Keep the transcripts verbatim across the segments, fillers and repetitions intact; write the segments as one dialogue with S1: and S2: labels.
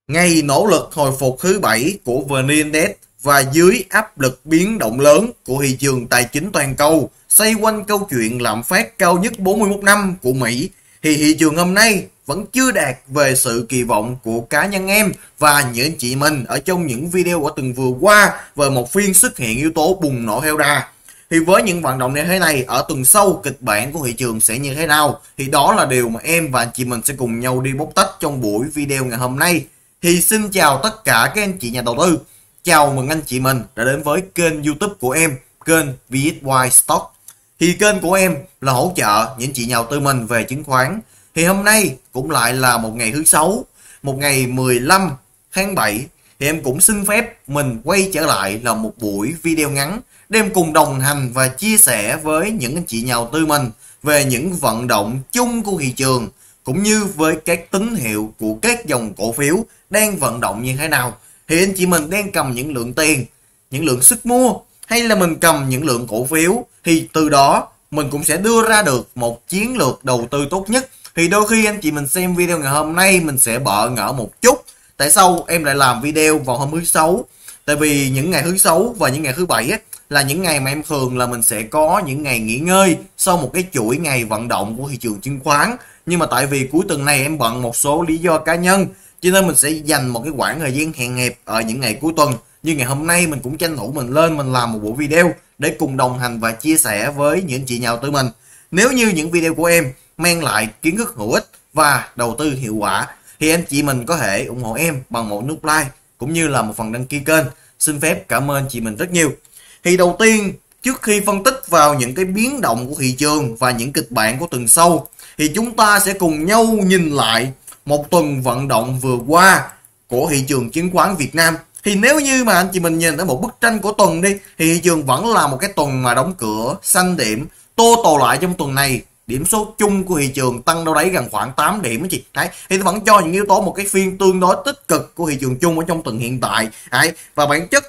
S1: Ngày nỗ lực hồi phục thứ bảy của vê en Index và dưới áp lực biến động lớn của thị trường tài chính toàn cầu xoay quanh câu chuyện lạm phát cao nhất bốn mươi mốt năm của Mỹ, thì thị trường hôm nay vẫn chưa đạt về sự kỳ vọng của cá nhân em và những anh chị mình ở trong những video của tuần vừa qua về một phiên xuất hiện yếu tố bùng nổ theo đà. Thì với những vận động như thế này, ở tuần sau kịch bản của thị trường sẽ như thế nào, thì đó là điều mà em và anh chị mình sẽ cùng nhau đi bóc tách trong buổi video ngày hôm nay. Thì xin chào tất cả các anh chị nhà đầu tư, chào mừng anh chị mình đã đến với kênh YouTube của em, kênh vê ét i Stock. Thì kênh của em là hỗ trợ những chị nhà đầu tư mình về chứng khoán. Thì hôm nay cũng lại là một ngày thứ sáu, một ngày mười lăm tháng bảy, thì em cũng xin phép mình quay trở lại là một buổi video ngắn để em cùng đồng hành và chia sẻ với những anh chị nhà đầu tư mình về những vận động chung của thị trường, cũng như với các tín hiệu của các dòng cổ phiếu đang vận động như thế nào. Thì anh chị mình đang cầm những lượng tiền, những lượng sức mua, hay là mình cầm những lượng cổ phiếu, thì từ đó mình cũng sẽ đưa ra được một chiến lược đầu tư tốt nhất. Thì đôi khi anh chị mình xem video ngày hôm nay mình sẽ bỡ ngỡ một chút, tại sao em lại làm video vào hôm thứ sáu. Tại vì những ngày thứ sáu và những ngày thứ bảy ấy, là những ngày mà em thường là mình sẽ có những ngày nghỉ ngơi sau một cái chuỗi ngày vận động của thị trường chứng khoán. Nhưng mà tại vì cuối tuần này em bận một số lý do cá nhân, cho nên mình sẽ dành một cái khoảng thời gian hạn hẹp ở những ngày cuối tuần. Như ngày hôm nay mình cũng tranh thủ mình lên mình làm một buổi video để cùng đồng hành và chia sẻ với những chị nhà đầu tư mình. Nếu như những video của em mang lại kiến thức hữu ích và đầu tư hiệu quả, thì anh chị mình có thể ủng hộ em bằng một nút like cũng như là một phần đăng ký kênh. Xin phép cảm ơn chị mình rất nhiều. Thì đầu tiên, trước khi phân tích vào những cái biến động của thị trường và những kịch bản của tuần sau, thì chúng ta sẽ cùng nhau nhìn lại một tuần vận động vừa qua của thị trường chứng khoán Việt Nam. Thì nếu như mà anh chị mình nhìn thấy một bức tranh của tuần đi, thì thị trường vẫn là một cái tuần mà đóng cửa xanh điểm. Total lại trong tuần này, điểm số chung của thị trường tăng đâu đấy gần khoảng tám điểm đó chị. Đấy, thì vẫn cho những yếu tố một cái phiên tương đối tích cực của thị trường chung ở trong tuần hiện tại. Đấy, và bản chất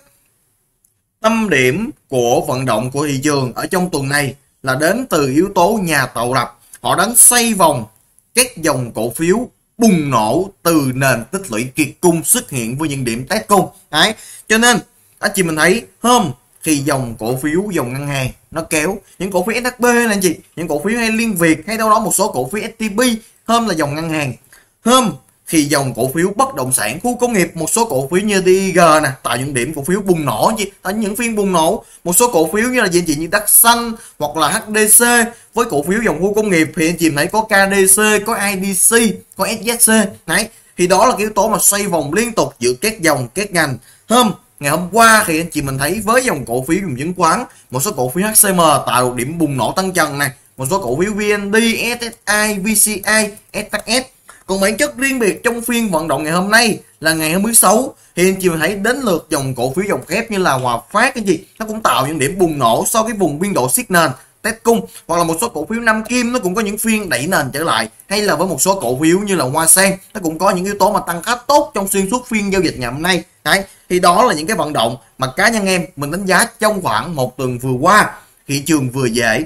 S1: tâm điểm của vận động của thị trường ở trong tuần này là đến từ yếu tố nhà tạo lập. Họ đánh xoay vòng các dòng cổ phiếu bùng nổ từ nền tích lũy kiệt cung xuất hiện với những điểm test cung. Đấy, cho nên anh chị mình thấy hôm khi dòng cổ phiếu, dòng ngân hàng nó kéo những cổ phiếu ét hát bê này anh chị, những cổ phiếu hay Liên Việt hay đâu đó một số cổ phiếu ét tê pê, hôm là dòng ngân hàng. Hôm khi dòng cổ phiếu bất động sản, khu công nghiệp, một số cổ phiếu như đê i giê nè tạo những điểm cổ phiếu bùng nổ gì, tại những phiên bùng nổ. Một số cổ phiếu như là gì anh chị, như Đất Xanh hoặc là hát đê xê. Với cổ phiếu dòng khu công nghiệp thì anh chị thấy có ca đê xê, có i đê xê, có ét dét xê. Đấy, thì đó là cái yếu tố mà xoay vòng liên tục giữa các dòng, các ngành. Hôm ngày hôm qua thì anh chị mình thấy với dòng cổ phiếu dòng chứng khoán, một số cổ phiếu hát xê em tạo được điểm bùng nổ tăng trần này, một số cổ phiếu vê en đê, ét ét i, vê xê i, ét hát ét. Còn bản chất riêng biệt trong phiên vận động ngày hôm nay là ngày hôm thứ sáu, thì anh chị mình thấy đến lượt dòng cổ phiếu dòng thép như là Hòa Phát cái gì, nó cũng tạo những điểm bùng nổ sau cái vùng biên độ siết nền test cung, hoặc là một số cổ phiếu Nam Kim nó cũng có những phiên đẩy nền trở lại, hay là với một số cổ phiếu như là Hoa Sen nó cũng có những yếu tố mà tăng khá tốt trong xuyên suốt phiên giao dịch ngày hôm nay. Đấy, thì đó là những cái vận động mà cá nhân em mình đánh giá trong khoảng một tuần vừa qua, thị trường vừa dễ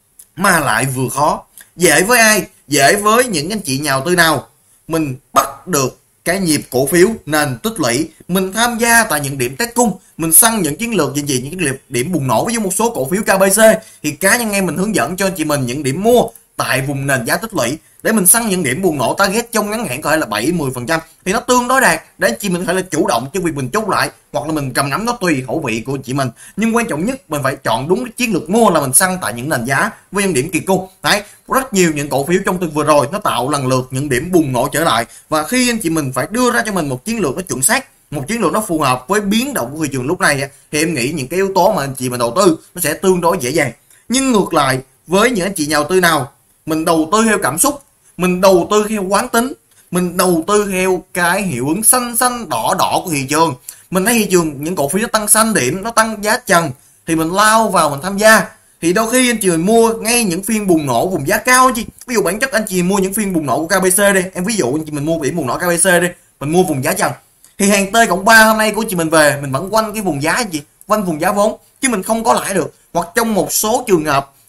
S1: mà lại vừa khó. Dễ với ai? Dễ với những anh chị nhà đầu tư nào mình bắt được cái nhịp cổ phiếu nền tích lũy, mình tham gia tại những điểm test cung, mình săn những chiến lược gì gì những cái điểm bùng nổ với một số cổ phiếu ca bê xê, thì cá nhân em mình hướng dẫn cho anh chị mình những điểm mua tại vùng nền giá tích lũy để mình săn những điểm bùng nổ target trong ngắn hạn có thể là bảy mười phần trăm, thì nó tương đối đạt để anh chị mình có thể là chủ động cho việc mình chốt lại, hoặc là mình cầm nắm nó tùy khẩu vị của anh chị mình. Nhưng quan trọng nhất mình phải chọn đúng cái chiến lược mua là mình săn tại những nền giá với những điểm kiệt cung. Đấy, rất nhiều những cổ phiếu trong tuần vừa rồi nó tạo lần lượt những điểm bùng nổ trở lại, và khi anh chị mình phải đưa ra cho mình một chiến lược nó chuẩn xác, một chiến lược nó phù hợp với biến động của thị trường lúc này, thì em nghĩ những cái yếu tố mà anh chị mình đầu tư nó sẽ tương đối dễ dàng. Nhưng ngược lại với những anh chị nhà đầu tư nào mình đầu tư theo cảm xúc, mình đầu tư theo quán tính, mình đầu tư theo cái hiệu ứng xanh xanh đỏ đỏ của thị trường, mình thấy thị trường những cổ phiếu nó tăng xanh điểm, nó tăng giá trần, thì mình lao vào mình tham gia. Thì đôi khi anh chị mình mua ngay những phiên bùng nổ vùng giá cao chứ. Ví dụ bản chất anh chị mua những phiên bùng nổ của ca bê xê đi, em ví dụ anh chị mình mua điểm bùng nổ ca bê xê đi, mình mua vùng giá trần, thì hàng T cộng ba hôm nay của chị mình về mình vẫn quanh cái vùng giá gì, quanh vùng giá vốn, chứ mình không có lãi được. Hoặc trong một số trường hợp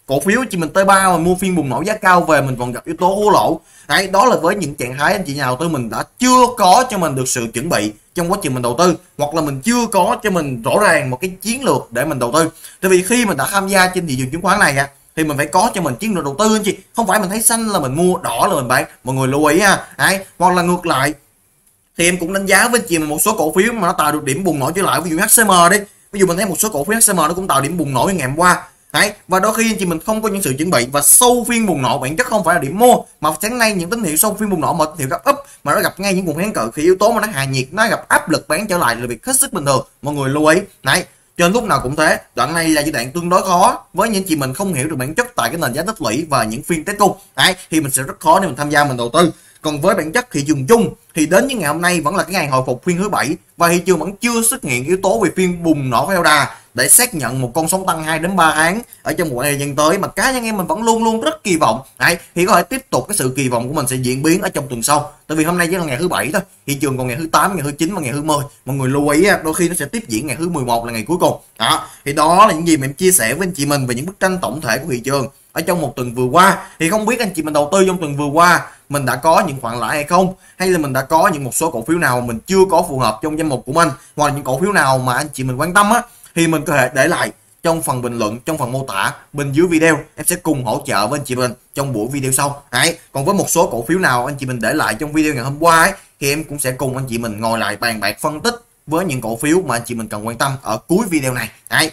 S1: cổ phiếu chị mình T ba mà mua phiên bùng nổ giá cao về mình còn gặp yếu tố hố lỗ. Đấy, đó là với những trạng thái anh chị nhà đầu tư mình đã chưa có cho mình được sự chuẩn bị trong quá trình mình đầu tư, hoặc là mình chưa có cho mình rõ ràng một cái chiến lược để mình đầu tư. Tại vì khi mình đã tham gia trên thị trường chứng khoán này á, thì mình phải có cho mình chiến lược đầu tư anh chị, không phải mình thấy xanh là mình mua, đỏ là mình bán. Mọi người lưu ý ha. Đấy, hoặc là ngược lại thì em cũng đánh giá với chị một số cổ phiếu mà nó tạo được điểm bùng nổ trở lại, ví dụ hát xê em đi, ví dụ mình thấy một số cổ phiếu hát xê em nó cũng tạo điểm bùng nổ ngày hôm qua. Đấy, và đôi khi anh chị mình không có những sự chuẩn bị, và sau phiên bùng nổ bản chất không phải là điểm mua, mà sáng nay những tín hiệu sau phiên bùng nổ mà tín hiệu gap up mà nó gặp ngay những vùng kháng cự, khi yếu tố mà nó hạ nhiệt, nó gặp áp lực bán trở lại là việc hết sức bình thường. Mọi người lưu ý. Đấy, cho nên lúc nào cũng thế, đoạn này là giai đoạn tương đối khó với những chị mình không hiểu được bản chất tại cái nền giá tích lũy và những phiên test cung. Đấy, thì mình sẽ rất khó để mình tham gia mình đầu tư. Còn với bản chất thị trường chung thì đến những ngày hôm nay vẫn là cái ngày hồi phục phiên thứ bảy, và thị trường vẫn chưa xuất hiện yếu tố về phiên bùng nổ theo đà để xác nhận một con sóng tăng hai đến ba tháng ở trong một thời gian tới, mà cá nhân em mình vẫn luôn luôn rất kỳ vọng. Đấy, thì có thể tiếp tục cái sự kỳ vọng của mình sẽ diễn biến ở trong tuần sau. Tại vì hôm nay chỉ là ngày thứ bảy thôi, thị trường còn ngày thứ tám, ngày thứ chín và ngày thứ mười. Mọi người lưu ý đôi khi nó sẽ tiếp diễn ngày thứ mười một là ngày cuối cùng. Đó, thì đó là những gì mà em chia sẻ với anh chị mình về những bức tranh tổng thể của thị trường ở trong một tuần vừa qua. Thì không biết anh chị mình đầu tư trong tuần vừa qua mình đã có những khoản lãi hay không, hay là mình đã có những một số cổ phiếu nào mình chưa có phù hợp trong danh mục của mình, hoặc là những cổ phiếu nào mà anh chị mình quan tâm á, thì mình có thể để lại trong phần bình luận, trong phần mô tả bên dưới video. Em sẽ cùng hỗ trợ với anh chị mình trong buổi video sau. Đấy, còn với một số cổ phiếu nào anh chị mình để lại trong video ngày hôm qua ấy, thì em cũng sẽ cùng anh chị mình ngồi lại bàn bạc phân tích với những cổ phiếu mà anh chị mình cần quan tâm ở cuối video này. Đấy,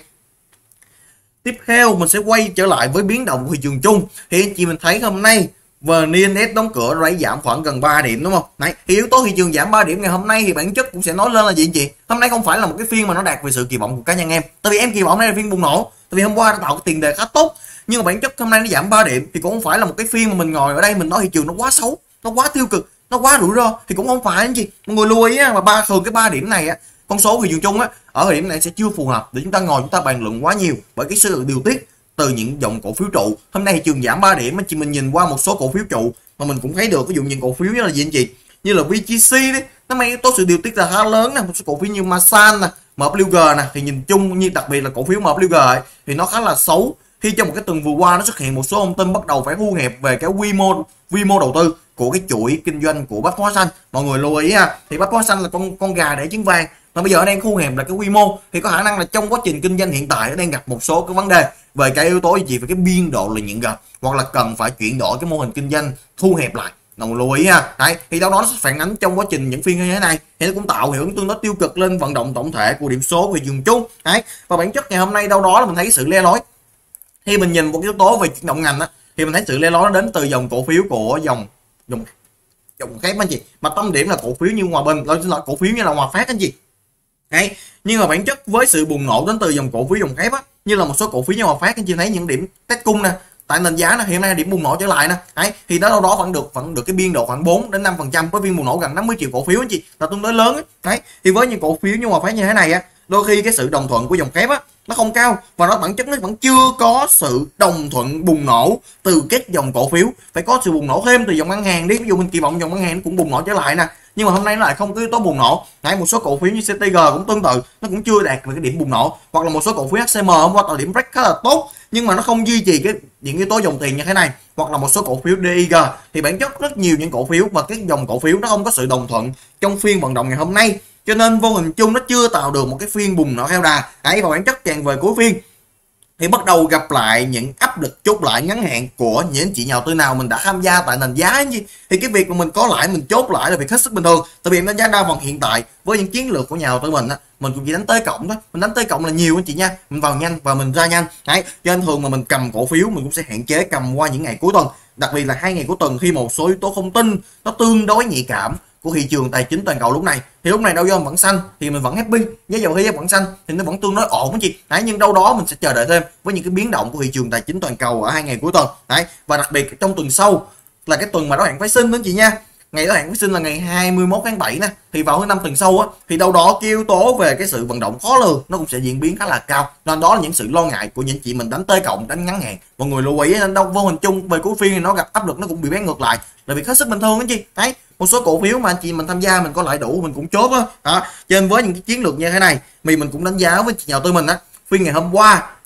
S1: tiếp theo mình sẽ quay trở lại với biến động của thị trường chung. Thì anh chị mình thấy hôm nay vê en Index đóng cửa rồi giảm khoảng gần ba điểm, đúng không? Đấy, thì yếu tố thị trường giảm ba điểm ngày hôm nay thì bản chất cũng sẽ nói lên là gì anh chị? Hôm nay không phải là một cái phiên mà nó đạt về sự kỳ vọng của cá nhân em. Tại vì em kỳ vọng đây là phiên bùng nổ. Tại vì hôm qua đã tạo cái tiền đề khá tốt, nhưng mà bản chất hôm nay nó giảm ba điểm thì cũng không phải là một cái phiên mà mình ngồi ở đây mình nói thị trường nó quá xấu, nó quá tiêu cực, nó quá rủi ro, thì cũng không phải anh chị. Mọi người lưu ý á, mà ba thường cái ba điểm này á, con số thị trường chung á, ở thời điểm này sẽ chưa phù hợp để chúng ta ngồi chúng ta bàn luận quá nhiều, bởi cái sự điều tiết từ những dòng cổ phiếu trụ. Hôm nay thị trường giảm ba điểm, anh chị mình nhìn qua một số cổ phiếu trụ mà mình cũng thấy được, ví dụ những cổ phiếu như là gì anh chị, như là vê giê xê đấy, nó mang yếu tố sự điều tiết là khá lớn nè. Một số cổ phiếu như Masan nè, em vê giê nè, thì nhìn chung như đặc biệt là cổ phiếu em vê giê ấy, thì nó khá là xấu khi trong một cái tuần vừa qua nó xuất hiện một số thông tin bắt đầu phải thu hẹp về cái quy mô quy mô đầu tư của cái chuỗi kinh doanh của Bách Hóa Xanh. Mọi người lưu ý ha, thì Bách Hóa Xanh là con con gà để trứng vàng, mà bây giờ nó đang thu hẹp là cái quy mô, thì có khả năng là trong quá trình kinh doanh hiện tại nó đang gặp một số cái vấn đề về cái yếu tố gì, về cái biên độ lợi nhuận gặp, hoặc là cần phải chuyển đổi cái mô hình kinh doanh thu hẹp lại. Mọi người lưu ý ha. Đấy, thì đâu đó nó sẽ phản ánh trong quá trình những phiên như thế này, thì nó cũng tạo hiệu ứng tương đối tiêu cực lên vận động tổng thể của điểm số về thị trường chung. Đấy, và bản chất ngày hôm nay đâu đó là mình thấy cái sự le lói. Khi mình nhìn một yếu tố về chuyển động ngành á, thì mình thấy sự le lói nó đến từ dòng cổ phiếu của dòng dòng dòng thép anh chị, mà tâm điểm là cổ phiếu như Hòa Bình, là cổ phiếu như là Hòa Phát anh chị. Đấy, nhưng mà bản chất với sự bùng nổ đến từ dòng cổ phiếu dòng thép á, như là một số cổ phiếu như Hòa Phát anh chị thấy những điểm test cung nè, tại nền giá nó hiện nay điểm bùng nổ trở lại nè. Đấy, thì đó đâu đó vẫn được vẫn được cái biên độ khoảng bốn đến năm phần trăm, với biên bùng nổ gần năm mươi triệu cổ phiếu anh chị, là tương đối lớn ấy. Đấy, thì với những cổ phiếu như Hòa Phát như thế này á, đôi khi cái sự đồng thuận của dòng thép á nó không cao, và nó bản chất nó vẫn chưa có sự đồng thuận bùng nổ từ các dòng cổ phiếu. Phải có sự bùng nổ thêm từ dòng ngân hàng đi, ví dụ mình kỳ vọng dòng ngân hàng nó cũng bùng nổ trở lại nè, nhưng mà hôm nay nó lại không có yếu tố bùng nổ. Đấy, một số cổ phiếu như xê tê giê cũng tương tự, nó cũng chưa đạt về cái điểm bùng nổ, hoặc là một số cổ phiếu hát xê em hôm qua tạo điểm break khá là tốt, nhưng mà nó không duy trì cái những yếu tố dòng tiền như thế này, hoặc là một số cổ phiếu đê i giê. Thì bản chất rất nhiều những cổ phiếu và cái dòng cổ phiếu nó không có sự đồng thuận trong phiên vận động ngày hôm nay, cho nên vô hình chung nó chưa tạo được một cái phiên bùng nổ theo đà. Ấy, và bản chất càng về cuối phiên thì bắt đầu gặp lại những áp lực chốt lại ngắn hạn của những chị nhà đầu tư nào mình đã tham gia tại nền giá gì, thì cái việc mà mình có lại mình chốt lại là việc hết sức bình thường. Tại vì em đánh giá đa phần hiện tại với những chiến lược của nhà đầu tư mình á, mình cũng chỉ đánh tới cộng thôi, mình đánh tới cộng là nhiều anh chị nha, mình vào nhanh và mình ra nhanh. Đấy, cho nên thường mà mình cầm cổ phiếu mình cũng sẽ hạn chế cầm qua những ngày cuối tuần, đặc biệt là hai ngày cuối tuần khi một số yếu tố thông tin nó tương đối nhạy cảm của thị trường tài chính toàn cầu lúc này. Thì lúc này đâu do vẫn xanh thì mình vẫn happy, giá dầu khí vẫn xanh thì nó vẫn tương đối ổn anh chị. Đấy, nhưng đâu đó mình sẽ chờ đợi thêm với những cái biến động của thị trường tài chính toàn cầu ở hai ngày cuối tuần. Đấy, và đặc biệt trong tuần sau là cái tuần mà đó hạn phái sinh đó anh chị nha. Ngày đó hạn phái sinh là ngày hai mươi mốt tháng bảy nè, thì vào thứ năm tuần sau á, thì đâu đó cái yếu tố về cái sự vận động khó lường nó cũng sẽ diễn biến khá là cao, nên đó là những sự lo ngại của những chị mình đánh tới cộng, đánh ngắn hạn. Mọi người lưu ý, nên đâu vô hình chung về cuối phiên thì nó gặp áp lực, nó cũng bị bán ngược lại, là việc hết sức bình thường anh chị. Đấy, một số cổ phiếu mà anh chị mình tham gia mình có lại đủ mình cũng chốt á. Đó, cho nên với những cái chiến lược như thế này, mình mình cũng đánh giá với chị nhà đầu tư mình á, phiên ngày hôm qua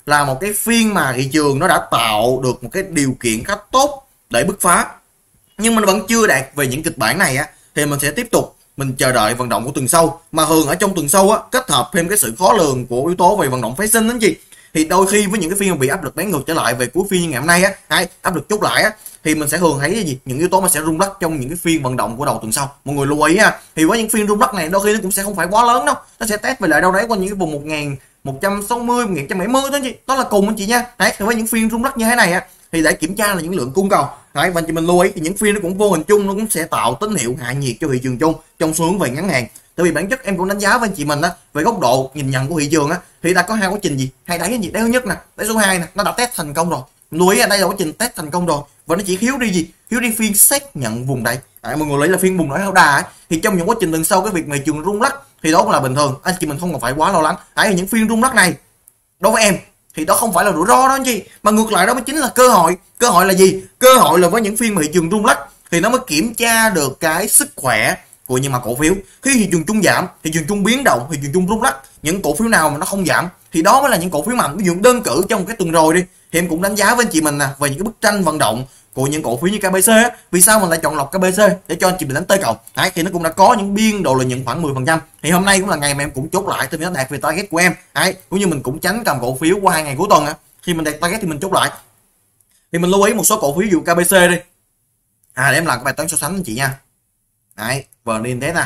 S1: là một cái phiên mà thị trường nó đã tạo được một cái điều kiện khá tốt để bứt phá, nhưng mình vẫn chưa đạt về những kịch bản này á, thì mình sẽ tiếp tục mình chờ đợi vận động của tuần sau. Mà thường ở trong tuần sau á, kết hợp thêm cái sự khó lường của yếu tố về vận động phái sinh đó chị, thì đôi khi với những cái phiên mà bị áp lực bán ngược trở lại về cuối phiên như ngày hôm nay á, hay áp lực chốt lại á, thì mình sẽ thường thấy gì những yếu tố mà sẽ rung lắc trong những cái phiên vận động của đầu tuần sau. Mọi người lưu ý ha, thì với những phiên rung lắc này đôi khi nó cũng sẽ không phải quá lớn đâu, nó sẽ test về lại đâu đấy qua những cái vùng một nghìn một trăm sáu mươi, một nghìn một trăm bảy mươi đó chị, đó là cùng anh chị nha. Đấy, thì với những phiên rung lắc như thế này á, thì để kiểm tra là những lượng cung cầu. Đấy, và chị mình lưu ý thì những phiên nó cũng vô hình chung nó cũng sẽ tạo tín hiệu hạ nhiệt cho thị trường chung trong xu hướng về ngắn hạn. Tại vì bản chất em cũng đánh giá với anh chị mình á, về góc độ nhìn nhận của thị trường á, thì đã có hai quá trình gì, hai đáy gì, đáy thứ nhất nè, đáy số hai nè, nó đã test thành công rồi. Lưu ý ở đây là quá trình test thành công rồi, và nó chỉ thiếu đi gì, thiếu đi phiên xác nhận vùng đáy. À, mọi người lấy là phiên vùng đáy hậu đà ấy, thì trong những quá trình lần sau cái việc thị trường rung lắc thì đó cũng là bình thường, anh chị mình không cần phải quá lo lắng. Đấy, những phiên rung lắc này đối với em thì đó không phải là rủi ro đó anh chị, mà ngược lại đó mới chính là cơ hội. Cơ hội là gì? Cơ hội là với những phiên mà thị trường rung lắc thì nó mới kiểm tra được cái sức khỏe của những mà cổ phiếu. Khi thị trường chung giảm, thị trường chung biến động, thị trường chung rung lắc, những cổ phiếu nào mà nó không giảm thì đó mới là những cổ phiếu mạnh. Ví dụ đơn cử trong một cái tuần rồi đi, thì em cũng đánh giá với anh chị mình nè về những cái bức tranh vận động của những cổ phiếu như ca bê xê á. Vì sao mình lại chọn lọc ca bê xê để cho anh chị mình đánh tới cầu? Đấy, thì nó cũng đã có những biên độ lợi nhuận khoảng mười phần trăm. Thì hôm nay cũng là ngày mà em cũng chốt lại thì nó đạt về target của em. Đấy, cũng như mình cũng tránh cầm cổ phiếu qua hai ngày cuối tuần á. Khi mình đạt target thì mình chốt lại. Thì mình lưu ý một số cổ phiếu dụ ca bê xê đi. À, để em làm cái bài toán so sánh anh chị nha. Đấy, vê en Index nè.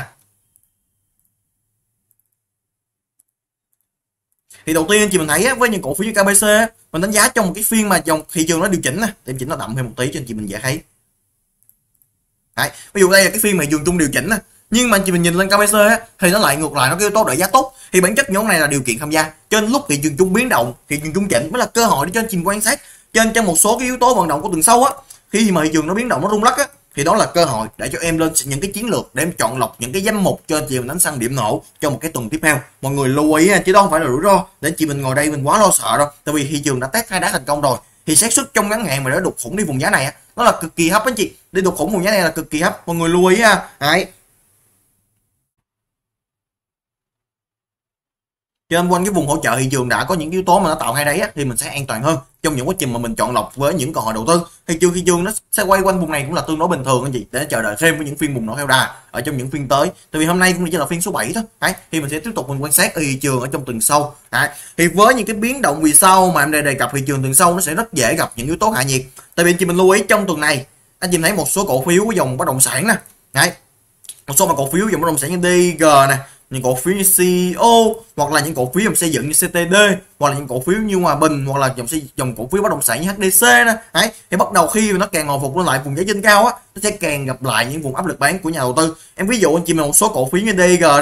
S1: Thì đầu tiên anh chị mình thấy á, với những cổ phiếu như ca bê xê á, mình đánh giá trong một cái phiên mà dòng thị trường nó điều chỉnh nè, để em chỉnh nó đậm thêm một tí cho anh chị mình dễ thấy. Đấy, ví dụ đây là cái phiên mà thị trường chung điều chỉnh nè, nhưng mà anh chị mình nhìn lên ca bê xê á, thì nó lại ngược lại, nó cái yếu tố đợi giá tốt. Thì bản chất nhóm này là điều kiện tham gia. Cho nên lúc thị trường chung biến động, thị trường chung chỉnh mới là cơ hội để cho anh chị quan sát. Cho nên trong một số cái yếu tố vận động của tuần sau á, khi mà thị trường nó biến động, nó rung lắc á, thì đó là cơ hội để cho em lên những cái chiến lược để em chọn lọc những cái danh mục cho anh chị mình đánh săn điểm nổ cho một cái tuần tiếp theo. Mọi người lưu ý chứ đó không phải là rủi ro để anh chị mình ngồi đây mình quá lo sợ đâu, tại vì thị trường đã test hai đá thành công rồi, thì xác suất trong ngắn hạn mà để đục khủng đi vùng giá này nó là cực kỳ hấp anh chị, đi đục khủng vùng giá này là cực kỳ hấp, mọi người lưu ý ha. Đấy, cho nên quanh cái vùng hỗ trợ thị trường đã có những yếu tố mà nó tạo hai đáy á, thì mình sẽ an toàn hơn trong những quá trình mà mình chọn lọc với những cơ hội đầu tư. Thị trường thị trường nó sẽ quay quanh vùng này cũng là tương đối bình thường anh chị, để chờ đợi thêm với những phiên bùng nổ theo đà ở trong những phiên tới. Tại vì hôm nay cũng chỉ là phiên số bảy thôi. Đấy, thì mình sẽ tiếp tục mình quan sát ở thị trường ở trong tuần sau. Đấy, thì với những cái biến động vì sao mà em đây đề cập thị trường tuần sau nó sẽ rất dễ gặp những yếu tố hạ nhiệt. Tại vì anh chị mình lưu ý trong tuần này anh chị thấy một số cổ phiếu của dòng bất động sản nè, đấy, một số mà cổ phiếu dòng bất động sản như đê i giê nè, những cổ phiếu như xê e ô, hoặc là những cổ phiếu dòng xây dựng như xê tê đê, hoặc là những cổ phiếu như Hòa Bình, hoặc là dòng dòng cổ phiếu bất động sản như hát đê xê nè. Đấy, thì bắt đầu khi mà nó càng hồi phục lên lại vùng giá trên cao á, nó sẽ càng gặp lại những vùng áp lực bán của nhà đầu tư. Em ví dụ anh chị mình một số cổ phiếu như đê i giê đi,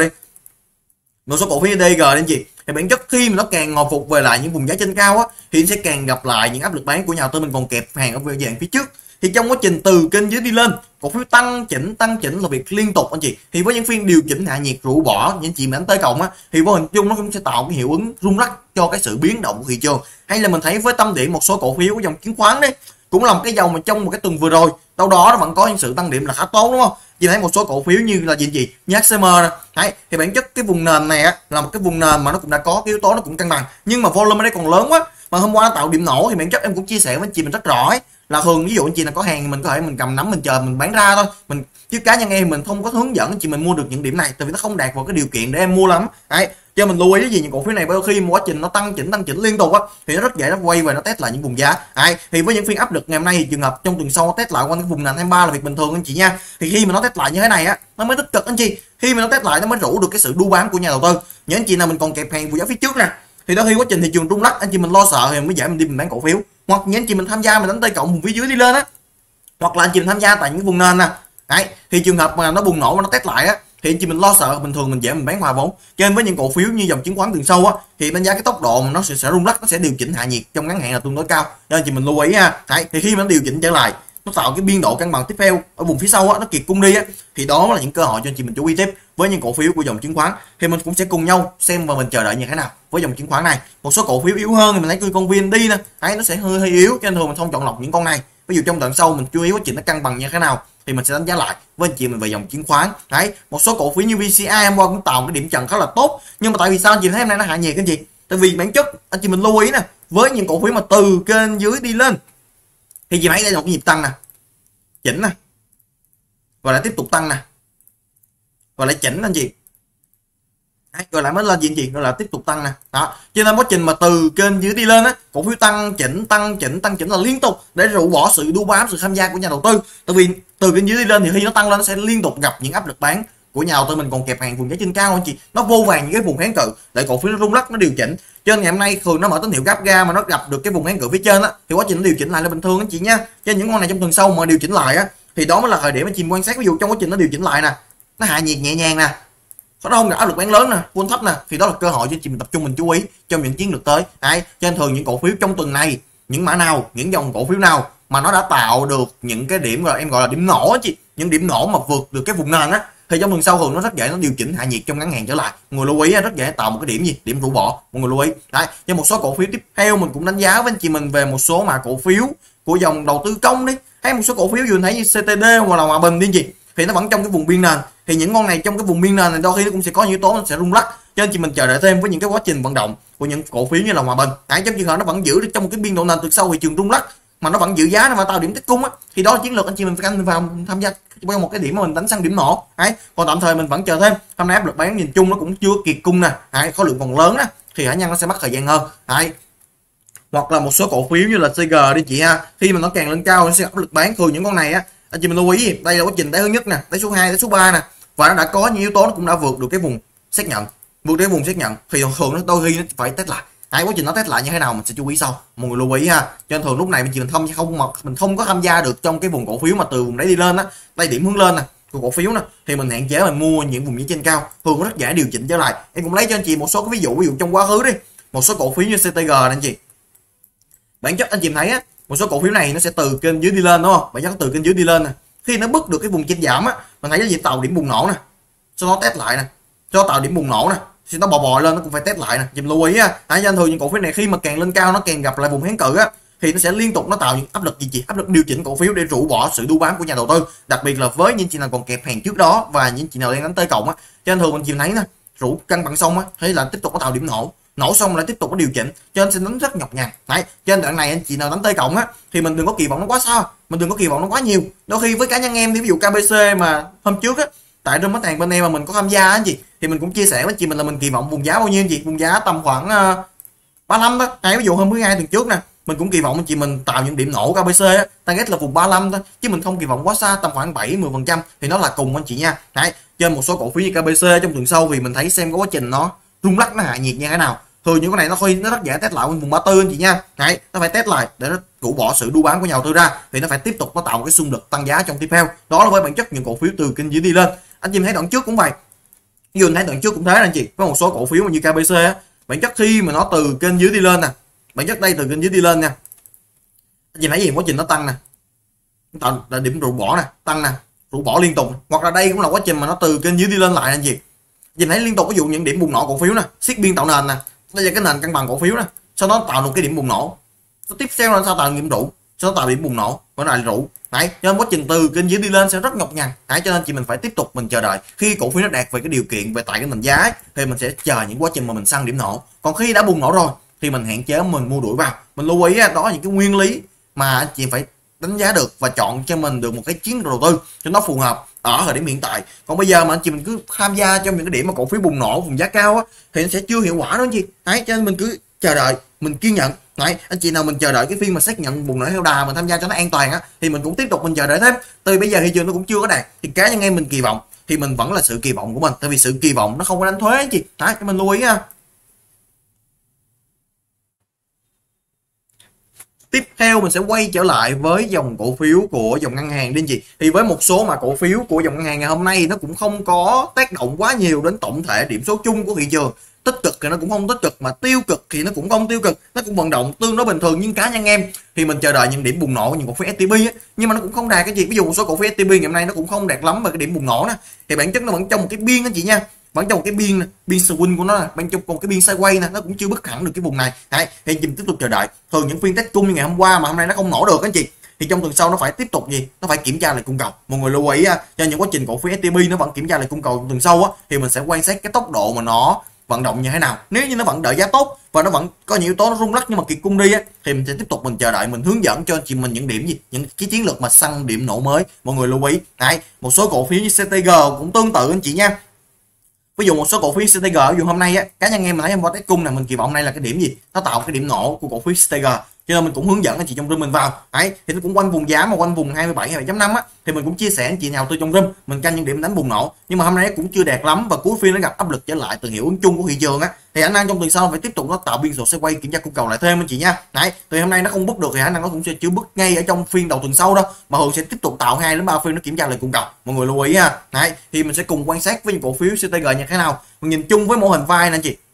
S1: một số cổ phiếu như đê i giê đi anh chị, thì bản chất khi mà nó càng hồi phục về lại những vùng giá trên cao á, thì nó sẽ càng gặp lại những áp lực bán của nhà đầu tư, mình còn kẹp hàng ở dạng phía trước. Thì trong quá trình từ kênh dưới đi lên, cổ phiếu tăng chỉnh tăng chỉnh là việc liên tục anh chị. Thì với những phiên điều chỉnh hạ nhiệt rũ bỏ những chị mà đánh tới cộng á, thì vô hình chung nó cũng sẽ tạo cái hiệu ứng rung lắc cho cái sự biến động của thị trường. Hay là mình thấy với tâm điểm một số cổ phiếu của dòng chứng khoán đấy, cũng là một cái dòng mà trong một cái tuần vừa rồi đâu đó nó vẫn có những sự tăng điểm là khá tốt đúng không? Chị thấy một số cổ phiếu như là gì gì như hát xê em nè, đấy, thì bản chất cái vùng nền này á, là một cái vùng nền mà nó cũng đã có cái yếu tố nó cũng cân bằng, nhưng mà volume ở đây còn lớn quá, mà hôm qua nó tạo điểm nổ. Thì bản chất em cũng chia sẻ với anh chị mình rất rõ ấy, là thường ví dụ anh chị là có hàng mình có thể mình cầm nắm mình chờ mình bán ra thôi, mình chứ cá nhân em mình không có hướng dẫn anh chị mình mua được những điểm này, tại vì nó không đạt vào cái điều kiện để em mua lắm. Đấy, cho mình lưu ý cái gì những cổ phiếu này đôi khi một quá trình nó tăng chỉnh tăng chỉnh liên tục á, thì nó rất dễ nó quay về nó test lại những vùng giá. Đấy, thì với những phiên áp lực ngày hôm nay thì trường hợp trong tuần sau nó test lại quanh cái vùng nền hai mươi ba là việc bình thường anh chị nha. Thì khi mà nó test lại như thế này á, nó mới tích cực anh chị, khi mà nó test lại nó mới rủ được cái sự đu bám của nhà đầu tư. Những anh chị nào mình còn kẹp hàng vùng giá phía trước nè, thì đôi khi quá trình thị trường rung lắc anh chị mình lo sợ thì mới dễ mình đi mình bán cổ phiếu, hoặc những anh chị mình tham gia mình đánh tay cộng vùng phía dưới đi lên á, hoặc là anh chị mình tham gia tại những vùng nền nè. Đấy, thì trường hợp mà nó bùng nổ mà nó test lại á, thì anh chị mình lo sợ bình thường mình dễ mình bán hòa vốn. Cho nên với những cổ phiếu như dòng chứng khoán tuần sau á, thì đánh giá cái tốc độ mà nó sẽ, sẽ rung lắc, nó sẽ điều chỉnh hạ nhiệt trong ngắn hạn là tương đối cao, nên anh chị mình lưu ý ha. Đấy, thì khi mà nó điều chỉnh trở lại, nó tạo cái biên độ cân bằng tiếp theo ở vùng phía sau á, nó kiệt cung đi á, thì đó là những cơ hội cho anh chị mình chú ý tiếp với những cổ phiếu của dòng chứng khoán. Thì mình cũng sẽ cùng nhau xem và mình chờ đợi như thế nào với dòng chứng khoán này. Một số cổ phiếu yếu hơn thì mình lấy con vê en đê nè, đấy, nó sẽ hơi hơi yếu, cho nên thường mình không chọn lọc những con này. Ví dụ trong đoạn sau mình chú ý quá trình nó cân bằng như thế nào thì mình sẽ đánh giá lại với anh chị mình về dòng chứng khoán. Đấy, một số cổ phiếu như vê xê i hôm qua cũng tạo cái điểm trần khá là tốt, nhưng mà tại vì sao anh chị thấy hôm nay nó hạ nhiệt anh chị? Tại vì bản chất anh chị mình lưu ý nè, với những cổ phiếu mà từ kênh dưới đi lên thì chị thấy đây là một cái nhịp tăng nè, chỉnh nè, và lại tiếp tục tăng nè, và lại chỉnh anh chị, rồi lại mới lên gì anh chị, rồi là tiếp tục tăng nè. Đó, cho nên quá trình mà từ kênh dưới đi lên á, cổ phiếu tăng chỉnh tăng chỉnh tăng chỉnh là liên tục để rũ bỏ sự đu bám, sự tham gia của nhà đầu tư. Tại vì từ kênh dưới đi lên thì khi nó tăng lên nó sẽ liên tục gặp những áp lực bán của nhà đầu tư, mình còn kẹp hàng vùng giá trên cao anh chị, nó vô vàng những cái vùng kháng cự để cổ phiếu nó rung lắc, nó điều chỉnh. Cho nên ngày hôm nay thường nó mở tín hiệu gap ga mà nó gặp được cái vùng kháng cự phía trên á, thì quá trình nó điều chỉnh lại là bình thường anh chị nha. Cho những con này trong tuần sau mà điều chỉnh lại á, thì đó mới là thời điểm mà chị quan sát. Ví dụ trong quá trình nó điều chỉnh lại nè, nó hạ nhiệt nhẹ nhàng nè, nó không gặp áp lực bán lớn nè, vốn thấp nè, thì đó là cơ hội cho chị mình tập trung mình chú ý trong những chiến lược tới. Đấy, cho nên thường những cổ phiếu trong tuần này, những mã nào, những dòng cổ phiếu nào mà nó đã tạo được những cái điểm rồi em gọi là điểm nổ á chị, những điểm nổ mà vượt được cái vùng nền á, thì trong tuần sau thường nó rất dễ nó điều chỉnh hạ nhiệt trong ngắn hạn trở lại. Mọi người lưu ý rất dễ tạo một cái điểm gì, điểm rũ bỏ, mọi người lưu ý. Đấy, cho một số cổ phiếu tiếp theo mình cũng đánh giá với anh chị mình về một số mà cổ phiếu của dòng đầu tư công đi, hay một số cổ phiếu dù thấy như xê tê đê hoặc là Hòa Bình đi chị, thì nó vẫn trong cái vùng biên nền. Thì những con này trong cái vùng biên nền này đôi khi nó cũng sẽ có những yếu tố nó sẽ rung lắc, cho nên chị mình chờ đợi thêm với những cái quá trình vận động của những cổ phiếu như là Hòa Bình. Đấy, trong trường hợp nó vẫn giữ được trong một cái biên độ nền từ sau thị trường rung lắc mà nó vẫn giữ giá, nó mà tạo điểm tích cung á, thì đó là chiến lược anh chị mình phải canh vào tham gia trong một cái điểm mà mình đánh sang điểm nổ. Đấy, còn tạm thời mình vẫn chờ thêm. Hôm nay áp lực bán nhìn chung nó cũng chưa kiệt cung nè, đấy, khối lượng còn lớn á, thì khả năng nó sẽ mất thời gian hơn. Đấy, hoặc là một số cổ phiếu như là xê giê đi chị ha, khi mà nó càng lên cao nó sẽ áp lực bán. Thường những con này á anh chị mình lưu ý, đây là quá trình đáy thứ nhất nè, đáy số hai, đáy số ba nè, và nó đã có những yếu tố nó cũng đã vượt được cái vùng xác nhận, vượt cái vùng xác nhận, thì thường nó đôi khi nó phải test lại. Đấy, quá trình nó test lại như thế nào mình sẽ chú ý sau, mọi người lưu ý ha. Cho nên thường lúc này mình chỉ mình không không mà mình không có tham gia được trong cái vùng cổ phiếu mà từ vùng đáy đi lên á, đây điểm hướng lên nè của cổ phiếu nè, thì mình hạn chế mình mua những vùng giá trên cao, thường nó rất dễ điều chỉnh trở lại. Em cũng lấy cho anh chị một số cái ví dụ, ví dụ trong quá khứ đi, một số cổ phiếu như xê tê giê này anh chị, bản chất anh chị thấy á, một số cổ phiếu này nó sẽ từ kênh dưới đi lên đúng không, bản chất từ kênh dưới đi lên nè, khi nó bứt được cái vùng trên giảm á, mình thấy cái gì tạo điểm bùng nổ nè, sau đó test lại nè, cho tạo điểm bùng nổ nè, thì nó bò bò lên nó cũng phải test lại nè, chị lưu ý á. Hãy cho thường những cổ phiếu này khi mà càng lên cao nó càng gặp lại vùng kháng cự á, thì nó sẽ liên tục nó tạo những áp lực gì chị, áp lực điều chỉnh cổ phiếu để rũ bỏ sự đu bám của nhà đầu tư, đặc biệt là với những chị nào còn kẹp hàng trước đó và những chị nào đang đánh T cộng á. Cho nên thường mình chị thấy nè, rủ cân bằng xong á, thấy là tiếp tục có tạo điểm nổ, nổ xong lại tiếp tục có điều chỉnh, cho nên sẽ đánh rất nhọc nhằn. Đấy, trên đoạn này anh chị nào đánh T cộng á thì mình đừng có kỳ vọng nó quá sao, mình đừng có kỳ vọng nó quá nhiều. Đôi khi với cá nhân em thì ví dụ ca bê xê mà hôm trước á, tại trong khách hàng bên em mà mình có tham gia anh chị, thì mình cũng chia sẻ với chị mình là mình kỳ vọng vùng giá bao nhiêu anh chị, vùng giá tầm khoảng uh, ba mươi lăm đó. Hay ví dụ hôm thứ hai tuần trước nè, mình cũng kỳ vọng anh chị mình tạo những điểm nổ ca bê xê á, target là vùng ba mươi lăm thôi, chứ mình không kỳ vọng quá xa, tầm khoảng bảy mười phần trăm thì nó là cùng anh chị nha. Đấy, trên một số cổ phiếu như ca bê xê trong tuần sau thì mình thấy xem có quá trình nó rung lắc, nó hạ nhiệt như thế nào. Thường những cái này nó hơi nó rất dễ test lại vùng ba mươi tư anh chị nha. Đấy, nó phải test lại để nó rũ bỏ sự đu bám của nhà đầu tư ra, thì nó phải tiếp tục nó tạo một cái xung lực tăng giá trong tiếp theo. Đó là với bản chất những cổ phiếu từ kênh dưới đi lên. Anh chị thấy đoạn trước cũng vậy, ví dụ thấy đoạn trước cũng thế anh chị, có một số cổ phiếu mà như ca bê xê á, bản chất khi mà nó từ kênh dưới đi lên nè, bản chất đây từ kênh dưới đi lên nha, anh chị thấy gì, quá trình nó tăng nè, tạo là điểm rũ bỏ nè, tăng nè, rũ bỏ liên tục. Hoặc là đây cũng là quá trình mà nó từ kênh dưới đi lên lại anh chị, nhìn thấy liên tục ví dụ những điểm bùng nổ cổ phiếu nè, siết biên tạo nền nè, đây là cái nền cân bằng cổ phiếu nè, sau đó tạo một cái điểm bùng nổ, nó tiếp theo là sao tạo điểm rũ, sau đó tạo điểm bùng nổ, và lại rũ. Đấy, cho nên quá trình từ kênh dưới đi lên sẽ rất nhọc nhằn. Đấy, cho nên chị mình phải tiếp tục mình chờ đợi khi cổ phiếu nó đạt về cái điều kiện về tại cái nền giá ấy, thì mình sẽ chờ những quá trình mà mình săn điểm nổ. Còn khi đã bùng nổ rồi thì mình hạn chế mình mua đuổi vào. Mình lưu ý đó là những cái nguyên lý mà anh chị phải đánh giá được và chọn cho mình được một cái chiến lược đầu tư cho nó phù hợp ở thời điểm hiện tại. Còn bây giờ mà anh chị mình cứ tham gia trong những cái điểm mà cổ phiếu bùng nổ vùng giá cao á, thì nó sẽ chưa hiệu quả đó anh chị. Đấy, cho nên mình cứ chờ đợi, mình kiên nhẫn. Đấy, anh chị nào mình chờ đợi cái phiên mà xác nhận bùng nổ theo đà mình tham gia cho nó an toàn á, thì mình cũng tiếp tục mình chờ đợi thêm. Từ bây giờ thị trường nó cũng chưa có đạt, thì cá nhân em mình kỳ vọng thì mình vẫn là sự kỳ vọng của mình, tại vì sự kỳ vọng nó không có đánh thuế anh chị. Đấy, cho mình lưu ý ha. Tiếp theo mình sẽ quay trở lại với dòng cổ phiếu của dòng ngân hàng đi anh chị. Thì với một số mà cổ phiếu của dòng ngân hàng ngày hôm nay nó cũng không có tác động quá nhiều đến tổng thể điểm số chung của thị trường. Tích cực thì nó cũng không tích cực, mà tiêu cực thì nó cũng không tiêu cực, nó cũng vận động tương đối bình thường. Nhưng cá nhân em thì mình chờ đợi những điểm bùng nổ của những cổ phiếu ét tê bê á, nhưng mà nó cũng không đạt cái gì. Ví dụ một số cổ phiếu ét tê bê ngày hôm nay nó cũng không đạt lắm về cái điểm bùng nổ nè, thì bản chất nó vẫn trong một cái biên anh chị nha, vẫn trong một cái biên biên swing của nó là bên trong một cái biên sideways nè, nó cũng chưa bứt hẳn được cái vùng này. Đấy, thì mình tiếp tục chờ đợi. Thường những phiên test cung như ngày hôm qua mà hôm nay nó không nổ được anh chị, thì trong tuần sau nó phải tiếp tục gì, nó phải kiểm tra lại cung cầu. Mọi người lưu ý cho những quá trình cổ phiếu ét tê bê nó vẫn kiểm tra lại cung cầu tuần sau á, thì mình sẽ quan sát cái tốc độ mà nó vận động như thế nào. Nếu như nó vẫn đợi giá tốt và nó vẫn có những yếu tố nó rung lắc nhưng mà kiệt cung đi á, thì mình sẽ tiếp tục mình chờ đợi, mình hướng dẫn cho anh chị mình những điểm gì, những cái chiến lược mà săn điểm nổ mới. Mọi người lưu ý. Đấy, một số cổ phiếu như xê tê giê cũng tương tự anh chị nha. Ví dụ một số cổ phiếu xê tê giê, ví dụ hôm nay á, cá nhân em mình thấy em vào test cung này, mình kỳ vọng này là cái điểm gì, nó tạo cái điểm nổ của cổ phiếu xê tê giê, cho nên mình cũng hướng dẫn anh chị trong room mình vào. Đấy, thì nó cũng quanh vùng giá mà quanh vùng hai mươi bảy, hai mươi bảy chấm năm á, thì mình cũng chia sẻ anh chị nào tư trong room mình canh những điểm đánh bùng nổ. Nhưng mà hôm nay cũng chưa đẹp lắm và cuối phiên nó gặp áp lực trở lại từ hiệu ứng chung của thị trường á, thì khả năng trong tuần sau phải tiếp tục nó tạo biên độ sẽ quay kiểm tra cung cầu lại thêm anh chị nha. Đấy, từ hôm nay nó không bứt được thì khả năng nó cũng sẽ chưa bứt ngay ở trong phiên đầu tuần sau đâu, mà thường sẽ tiếp tục tạo hai đến ba phiên nó kiểm tra lại cung cầu. Mọi người lưu ý ha. Đấy, thì mình sẽ cùng quan sát với những cổ phiếu xê tê giê như thế nào. Mình nhìn chung với mô hình vai nè anh chị,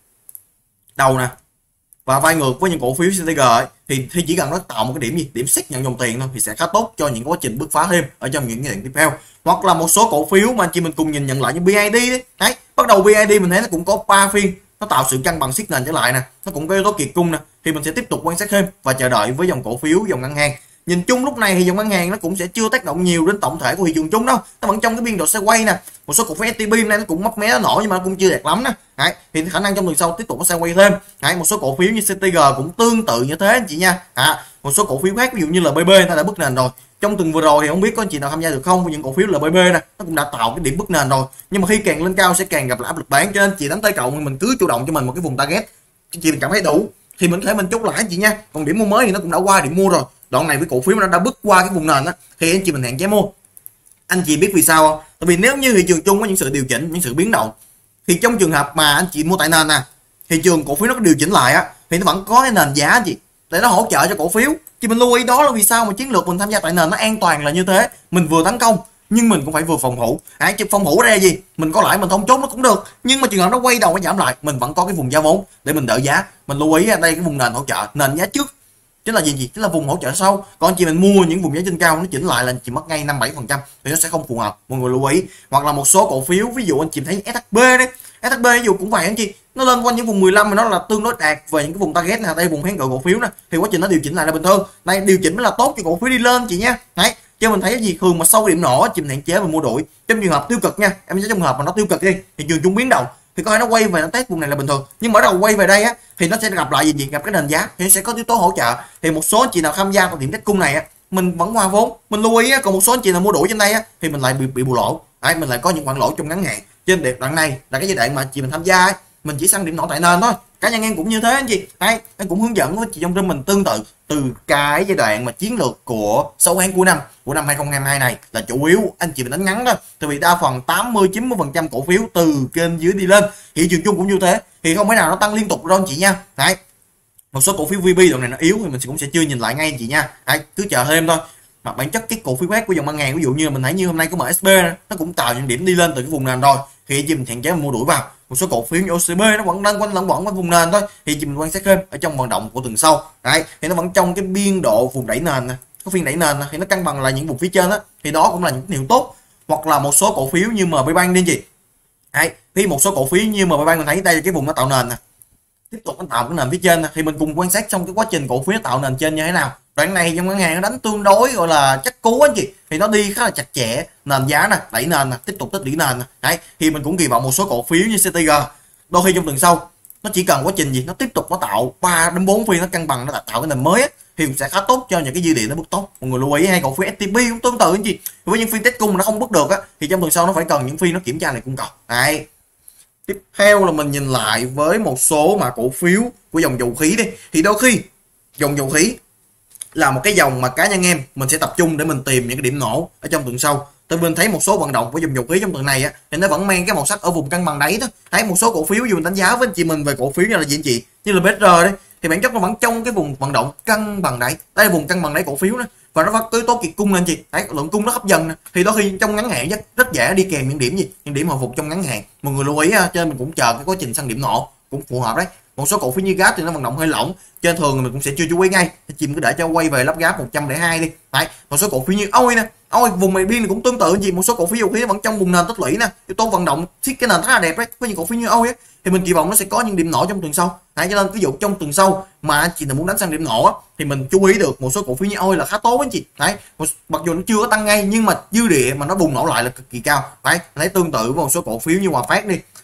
S1: đầu nè và vai ngược với những cổ phiếu xê tê giê ấy, thì, thì chỉ cần nó tạo một cái điểm gì, điểm xác nhận dòng tiền thôi thì sẽ khá tốt cho những quá trình bứt phá thêm ở trong những giai đoạn tiếp theo. Hoặc là một số cổ phiếu mà anh chị mình cùng nhìn nhận lại như bê i đê đấy. Đấy, bắt đầu bê i đê mình thấy nó cũng có ba phiên nó tạo sự cân bằng siết nền trở lại nè, nó cũng có yếu tố kiệt cung nè, thì mình sẽ tiếp tục quan sát thêm và chờ đợi với dòng cổ phiếu dòng ngân hàng. Nhìn chung lúc này thì dòng ngân hàng nó cũng sẽ chưa tác động nhiều đến tổng thể của thị trường chung đâu, nó vẫn trong cái biên độ xe quay nè. Một số cổ phiếu ét tê bê hôm nay nó cũng mấp mé nó nổi nhưng mà nó cũng chưa đẹp lắm nè. Đấy, thì khả năng trong tuần sau tiếp tục nó xe quay thêm. Đấy, một số cổ phiếu như xê tê giê cũng tương tự như thế anh chị nha. À, một số cổ phiếu khác ví dụ như là bê bê nó đã bứt nền rồi. Trong tuần vừa rồi thì không biết có anh chị nào tham gia được không, với những cổ phiếu là bê bê nè, nó cũng đã tạo cái điểm bứt nền rồi. Nhưng mà khi càng lên cao sẽ càng gặp lại áp lực bán, cho nên chị đánh tay cộng mình cứ chủ động cho mình một cái vùng target. Chị mình cảm thấy đủ thì mình có thể mình chốt lại anh chị nha. Còn điểm mua mới thì nó cũng đã qua điểm mua rồi. Đoạn này với cổ phiếu nó đã bước qua cái vùng nền á thì anh chị mình hẹn chế mua. Anh chị biết vì sao không? Tại vì nếu như thị trường chung có những sự điều chỉnh, những sự biến động, thì trong trường hợp mà anh chị mua tại nền nè, thị trường cổ phiếu nó có điều chỉnh lại á thì nó vẫn có cái nền giá anh chị để nó hỗ trợ cho cổ phiếu. Thì mình lưu ý đó là vì sao mà chiến lược mình tham gia tại nền nó an toàn là như thế. Mình vừa tấn công nhưng mình cũng phải vừa phòng thủ. Hãy à, phòng thủ ra gì? Mình có lãi mình không chốt nó cũng được. Nhưng mà trường hợp nó quay đầu nó giảm lại, mình vẫn có cái vùng giá vốn để mình đỡ giá. Mình lưu ý ở đây cái vùng nền hỗ trợ, nền giá trước chính là gì gì? Chính là vùng hỗ trợ sau. Còn anh chị mình mua những vùng giá trên cao nó chỉnh lại là chỉ mất ngay năm bảy phần trăm thì nó sẽ không phù hợp. Mọi người lưu ý. Hoặc là một số cổ phiếu ví dụ anh chị thấy ét hát bê đấy, ét hát bê ví dụ cũng vậy anh chị, nó lên quanh những vùng mười lăm mà nó là tương đối đạt về những cái vùng target này, đây vùng kháng cự cổ phiếu nè, thì quá trình nó điều chỉnh lại là bình thường. Đây điều chỉnh mới là tốt cho cổ phiếu đi lên chị nha. Đấy, cho mình thấy cái gì thường mà sau điểm nổ chị mình hạn chế và mua đuổi. Trong trường hợp tiêu cực nha, em nói trong trường hợp mà nó tiêu cực đi, thị trường chung biến động thì coi nó quay về nó test vùng này là bình thường, nhưng mà ở đầu quay về đây á thì nó sẽ gặp lại gì gì gặp cái nền giá thì nó sẽ có yếu tố hỗ trợ. Thì một số anh chị nào tham gia vào điểm test cung này á mình vẫn hòa vốn, mình lưu ý á. Còn một số anh chị nào mua đuổi trên đây á thì mình lại bị bị bù lỗ. Đấy, mình lại có những khoản lỗ trong ngắn hạn. Trên đẹp đoạn này là cái giai đoạn mà chị mình tham gia ấy, mình chỉ săn điểm nổ tại nền thôi. Cá nhân em cũng như thế anh chị. Đấy, em cũng hướng dẫn với chị trong room mình tương tự từ cái giai đoạn mà chiến lược của sáu tháng cuối năm của năm hai không hai hai này là chủ yếu anh chị mình đánh ngắn thôi. Tại vì đa phần tám mươi chín mươi phần trăm cổ phiếu từ kênh dưới đi lên, thị trường chung cũng như thế thì không thể nào nó tăng liên tục đâu anh chị nha. Đấy, một số cổ phiếu vê bê đoạn này nó yếu thì mình cũng sẽ chưa nhìn lại ngay anh chị nha. Đấy, cứ chờ thêm thôi. Mà bản chất cái cổ phiếu khác của dòng ngân hàng ví dụ như mình thấy như hôm nay có em ét bê nó cũng tạo những điểm đi lên từ cái vùng nền rồi thì anh chị mình hạn chế mua đuổi vào. Một số cổ phiếu như ô xê bê nó vẫn đang quanh lẫn quẩn quanh vùng nền thôi thì chị mình quan sát thêm ở trong vận động của tuần sau. Đấy, thì nó vẫn trong cái biên độ vùng đẩy nền nè, có phiên đẩy nền nè, thì nó cân bằng lại những vùng phía trên đó, thì đó cũng là những điều tốt. Hoặc là một số cổ phiếu như em bê Bank đi chị. Đấy, thì một số cổ phiếu như em bê Bank mình thấy đây là cái vùng nó tạo nền nè, tiếp tục nó tạo cái nền phía trên nè, thì mình cùng quan sát trong cái quá trình cổ phiếu tạo nền trên như thế nào. Đoạn này trong ngân hàng nó đánh tương đối gọi là chắc cú anh chị, thì nó đi khá là chặt chẽ, nền giá nè, đẩy nền nè, tiếp tục tích lũy nền nè. Đấy, thì mình cũng kỳ vọng một số cổ phiếu như xê tê giê đôi khi trong tuần sau nó chỉ cần quá trình gì nó tiếp tục nó tạo ba đến bốn phiên nó cân bằng, nó tạo cái nền mới á, thì cũng sẽ khá tốt cho những cái dư địa nó bước tốt. Mọi người lưu ý. Hay cổ phiếu ét tê pê cũng tương tự anh chị, với những phiên test cung nó không bước được á thì trong tuần sau nó phải cần những phiên nó kiểm tra lại cung cầu. Đấy, tiếp theo là mình nhìn lại với một số mà cổ phiếu của dòng dầu khí đi, thì đôi khi dòng dầu khí là một cái dòng mà cá nhân em mình sẽ tập trung để mình tìm những cái điểm nổ ở trong tuần sau. Tôi mình thấy một số vận động của dòng dầu khí trong tuần này á thì nó vẫn mang cái màu sắc ở vùng cân bằng đáy đó. Thấy một số cổ phiếu dù mình đánh giá với anh chị mình về cổ phiếu như là gì anh chị, như là bê ét rờ đấy, thì bản chất nó vẫn trong cái vùng vận động cân bằng đáy. Đây là vùng cân bằng đáy cổ phiếu đó, và nó có yếu tố kiệt cung lên chị. Đấy, lượng cung nó hấp dẫn nè, thì đôi khi trong ngắn hạn rất rất dễ đi kèm những điểm gì, những điểm hồi phục trong ngắn hạn. Mọi người lưu ý ha, cho nên mình cũng chờ cái quá trình săn điểm nổ cũng phù hợp đấy. Một số cổ phiếu như gas thì nó vận động hơi lỏng, cho nên thường mình cũng sẽ chưa chú ý ngay, chìm cứ để cho quay về lắp gas một trăm lẻ hai đi. Đấy, một số cổ phiếu như oi nè, oi vùng này biên cũng tương tự gì, một số cổ phiếu dầu khí vẫn trong vùng nền tích lũy nè, yếu tố vận động siết cái nền khá là đẹp đấy. Với những cổ phiếu như oi á thì mình kỳ vọng nó sẽ có những điểm nổ trong tuần sau. Đấy, cho nên ví dụ trong tuần sau mà anh chị nào muốn đánh sang điểm nổ á thì mình chú ý được một số cổ phiếu như oi là khá tốt anh chị. Đấy, mặc dù nó chưa có tăng ngay nhưng mà dư địa mà nó bùng nổ lại là cực kỳ cao. Đấy, lấy tương tự với một số cổ phiếu như Hòa Phát đi.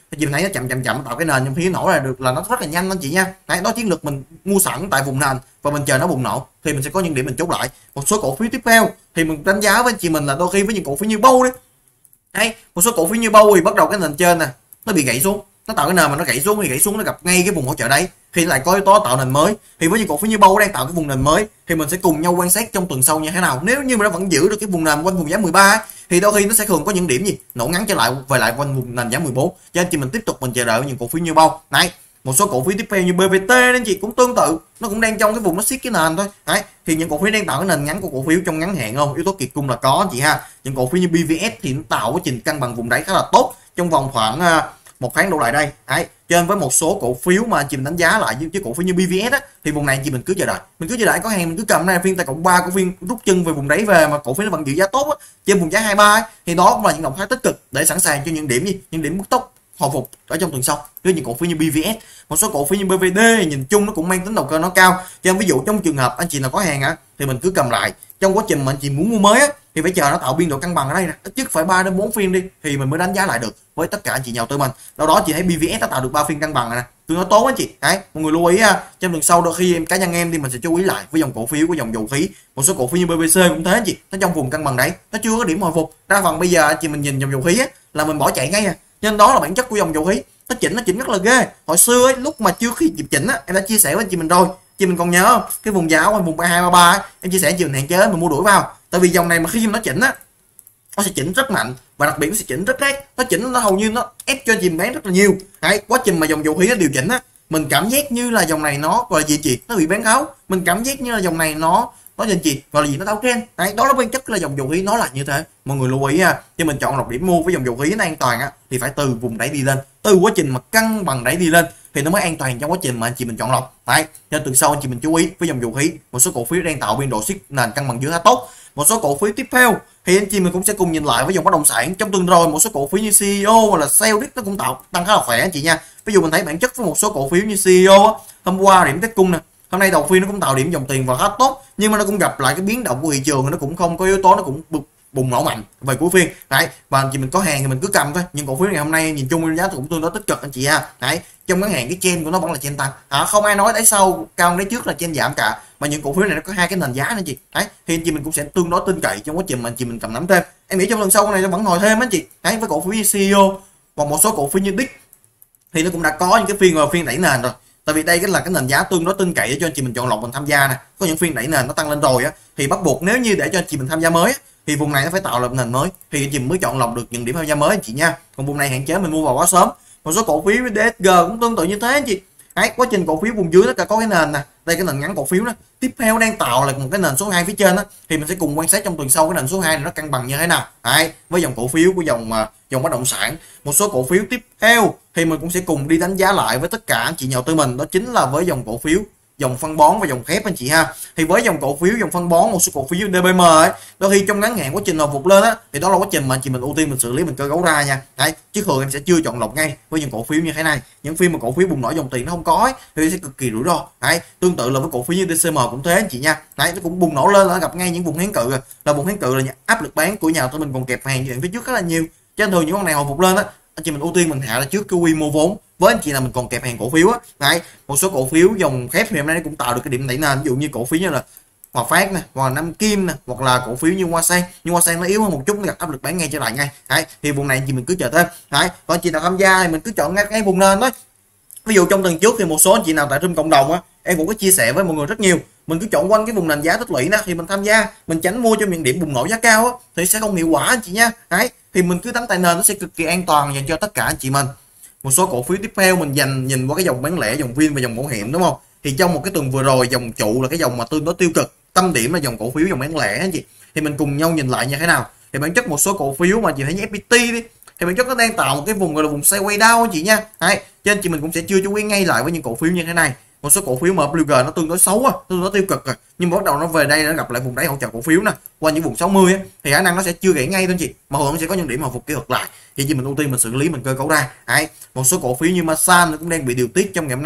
S1: anh chị mình thấy nó chậm chậm chậm tạo cái nền trong phía nổ ra được là nó rất là nhanh anh chị nha. Đấy, đó chiến lược mình mua sẵn tại vùng nền và mình chờ nó bùng nổ thì mình sẽ có những điểm mình chốt lại. Một số cổ phiếu tiếp theo thì mình đánh giá với anh chị mình là đôi khi với những cổ phiếu như bâu đấy. Đấy, một số cổ phiếu như bâu thì bắt đầu cái nền trên nè nó bị gãy xuống, nó tạo cái nền mà nó gãy xuống thì gãy xuống nó gặp ngay cái vùng hỗ trợ đấy thì lại có yếu tố tạo nền mới. Thì với những cổ phiếu như bâu đang tạo cái vùng nền mới thì mình sẽ cùng nhau quan sát trong tuần sau như thế nào. Nếu như mà nó vẫn giữ được cái vùng nền quanh vùng giá mười ba thì đôi khi nó sẽ thường có những điểm gì nổ ngắn trở lại về lại quanh vùng nền giá mười bốn. Cho nên chị mình tiếp tục mình chờ đợi những cổ phiếu như bâu. Đấy, một số cổ phiếu tiếp theo như bê vê tê nên chị cũng tương tự, nó cũng đang trong cái vùng nó siết cái nền thôi. Đấy, thì những cổ phiếu đang tạo cái nền ngắn của cổ phiếu trong ngắn hạn không, yếu tố kiệt cung là có chị ha. Những cổ phiếu như bê vê ét thì nó tạo quá trình cân bằng vùng đáy khá là tốt trong vòng khoảng uh, một tháng đổ lại đây. Đấy, cho nên với một số cổ phiếu mà chị mình đánh giá lại với cổ phiếu như bê vê ét á, thì vùng này chị mình cứ chờ đợi, mình cứ chờ đợi có hàng mình cứ cầm này phiên tại cộng ba của phiên rút chân về vùng đáy về mà cổ phiếu nó vẫn giữ giá tốt á, trên vùng giá hai mươi ba ấy, thì đó cũng là những động thái tích cực để sẵn sàng cho những điểm gì những điểm bứt tốc hồi phục ở trong tuần sau với những cổ phiếu như bê vê ét. Một số cổ phiếu như bê vê đê nhìn chung nó cũng mang tính đầu cơ nó cao, cho nên ví dụ trong trường hợp anh chị nào có hàng á thì mình cứ cầm lại, trong quá trình mà anh chị muốn mua mới á thì phải chờ nó tạo biên độ cân bằng ở đây nè, ít nhất phải ba đến bốn phiên đi thì mình mới đánh giá lại được với tất cả anh chị nhà đầu tư mình. Đâu đó chị thấy bê vê ét nó tạo được ba phiên cân bằng nè, tương đối tốt anh chị. Đấy, mọi người lưu ý ha, trong tuần sau đôi khi em cá nhân em thì mình sẽ chú ý lại với dòng cổ phiếu của dòng dầu khí. Một số cổ phiếu như bê vê xê cũng thế anh chị, nó trong vùng cân bằng đấy, nó chưa có điểm hồi phục. Đa phần bây giờ anh chị mình nhìn dòng dầu khí á là mình bỏ chạy ngay à, nên đó là bản chất của dòng dầu khí. Nó chỉnh nó chỉnh rất là ghê. Hồi xưa ấy, lúc mà chưa khi dịp chỉnh á, em đã chia sẻ với anh chị mình rồi, chị mình còn nhớ không? Cái vùng giá quanh vùng ba hai ba ba em chia sẻ chị mình hạn chế mình mua đuổi vào, tại vì dòng này mà khi nó chỉnh á nó sẽ chỉnh rất mạnh và đặc biệt nó sẽ chỉnh rất rác, nó chỉnh nó hầu như nó ép cho chìm bán rất là nhiều. Đấy, quá trình mà dòng dầu khí nó điều chỉnh á, mình cảm giác như là dòng này nó gọi là gì chị, nó bị bán tháo, mình cảm giác như là dòng này nó nó gì chị gọi là gì, nó tháo trend. Đấy, đó là bản chất là dòng dầu khí nó là như thế. Mọi người lưu ý ha, cho mình chọn lọc điểm mua với dòng dầu khí nó an toàn á thì phải từ vùng đáy đi lên, từ quá trình mà cân bằng đáy đi lên thì nó mới an toàn trong quá trình mà anh chị mình chọn lọc. Đấy, nên từ sau anh chị mình chú ý với dòng dầu khí. Một số cổ phiếu đang tạo biên độ siết nền cân bằng giữa khá tốt. Một số cổ phiếu tiếp theo thì anh chị mình cũng sẽ cùng nhìn lại với dòng bất động sản. Trong tuần rồi một số cổ phiếu như xê e ô hoặc là Celtic nó cũng tạo tăng khá là khỏe anh chị nha. Ví dụ mình thấy bản chất với một số cổ phiếu như xê e ô á, hôm qua điểm test cung nè, hôm nay đầu phiên nó cũng tạo điểm dòng tiền vào khá tốt, nhưng mà nó cũng gặp lại cái biến động của thị trường, nó cũng không có yếu tố nó cũng bùng nổ mạnh về cuối phiên. Đấy, và anh chị mình có hàng thì mình cứ cầm thôi. Nhưng cổ phiếu ngày hôm nay nhìn chung giá cũng tương đối tích cực anh chị ha. Đấy, trong ngắn hạn cái trend của nó vẫn là trend tăng, à, không ai nói đáy sau cao đáy trước là trend giảm cả, mà những cổ phiếu này nó có hai cái nền giá nữa chị. Đấy, thì anh chị mình cũng sẽ tương đối tin cậy trong quá trình mà anh chị mình cầm nắm thêm. Em nghĩ trong lần sau này nó vẫn hồi thêm anh chị. Đấy, với cổ phiếu như xê e ô và một số cổ phiếu như đích thì nó cũng đã có những cái phiên phiên đẩy nền rồi. Tại vì đây cái là cái nền giá tương đối tin cậy để cho anh chị mình chọn lọc mình tham gia nè. Có những phiên đẩy nền nó tăng lên rồi á thì bắt buộc nếu như để cho anh chị mình tham gia mới á, thì vùng này nó phải tạo lập nền mới thì anh chị mới chọn lọc được những điểm tham gia mới anh chị nha. Còn vùng này hạn chế mình mua vào quá sớm. Một số cổ phiếu đê ét giê cũng tương tự như thế anh chị. Đấy, quá trình cổ phiếu vùng dưới nó cả có cái nền nè, đây cái nền ngắn cổ phiếu đó tiếp theo đang tạo là một cái nền số hai phía trên đó, thì mình sẽ cùng quan sát trong tuần sau cái nền số hai này nó cân bằng như thế nào. Đấy, với dòng cổ phiếu của dòng dòng bất động sản. Một số cổ phiếu tiếp theo thì mình cũng sẽ cùng đi đánh giá lại với tất cả anh chị nhà đầu tư mình, đó chính là với dòng cổ phiếu dòng phân bón và dòng thép anh chị ha. Thì với dòng cổ phiếu dòng phân bón, một số cổ phiếu đê bê em ấy, đôi khi trong ngắn hạn quá trình hồi phục lên á thì đó là quá trình mà chị mình ưu tiên mình xử lý mình cơ cấu ra nha. Đấy, chứ thường em sẽ chưa chọn lọc ngay với những cổ phiếu như thế này. Những phiên mà cổ phiếu bùng nổ dòng tiền nó không có ấy, thì sẽ cực kỳ rủi ro. Đấy, tương tự là với cổ phiếu như đê xê em cũng thế anh chị nha. Đấy, nó cũng bùng nổ lên là gặp ngay những vùng kháng cự rồi. Là vùng kháng cự là áp lực bán của nhà đầu tư mình còn kẹp hàng chuyện phía trước khá là nhiều. Cho nên thường những con này hồi phục lên á, anh chị mình ưu tiên mình hạ ra trước cái quy mô vốn, với anh chị là mình còn kẹp hàng cổ phiếu á. Đấy, một số cổ phiếu dòng thép thì hôm nay cũng tạo được cái điểm đẩy nền, ví dụ như cổ phiếu như là Hòa Phát nè, hoặc là Nam Kim nè, hoặc là cổ phiếu như Hoa Sen. Nhưng Hoa Sen nó yếu hơn một chút, nó gặp áp lực bán ngay trở lại ngay. Đấy, thì vùng này anh chị mình cứ chờ thêm. Đấy, còn anh chị nào tham gia thì mình cứ chọn ngay cái vùng nền thôi. Ví dụ trong tuần trước thì một số anh chị nào tại room cộng đồng á, em cũng có chia sẻ với mọi người rất nhiều, mình cứ chọn quanh cái vùng nền giá tích lũy đó thì mình tham gia, mình tránh mua cho những điểm bùng nổ giá cao á thì sẽ không hiệu quả anh chị nha. Đấy, thì mình cứ đánh tại nền nó sẽ cực kỳ an toàn dành cho tất cả anh chị mình. Một số cổ phiếu tiếp theo mình dành nhìn qua cái dòng bán lẻ, dòng Vin và dòng bảo hiểm đúng không? Thì trong một cái tuần vừa rồi dòng trụ là cái dòng mà tương đối tiêu cực, tâm điểm là dòng cổ phiếu dòng bán lẻ anh chị. Thì mình cùng nhau nhìn lại như thế nào. Thì bản chất một số cổ phiếu mà chị thấy như ép pê tê đi thì bản chất nó đang tạo một cái vùng gọi là vùng sideways down anh chị nha. Đấy, cho nên chị mình cũng sẽ chưa chú ý ngay lại với những cổ phiếu như thế này. Một số cổ phiếu em vê giê nó tương đối xấu á, tương đối tiêu cực rồi, nhưng mà bắt đầu nó về đây nó gặp lại vùng đáy hỗ trợ cổ phiếu nè, qua những vùng sáu mươi á thì khả năng nó sẽ chưa gãy ngay thôi chị, mà thường nó sẽ có những điểm hồi phục kỹ thuật lại, thì chị mình ưu tiên mình xử lý mình cơ cấu ra. Đấy, một số cổ phiếu như Masan nó cũng đang bị điều tiết trong ngày hôm nay,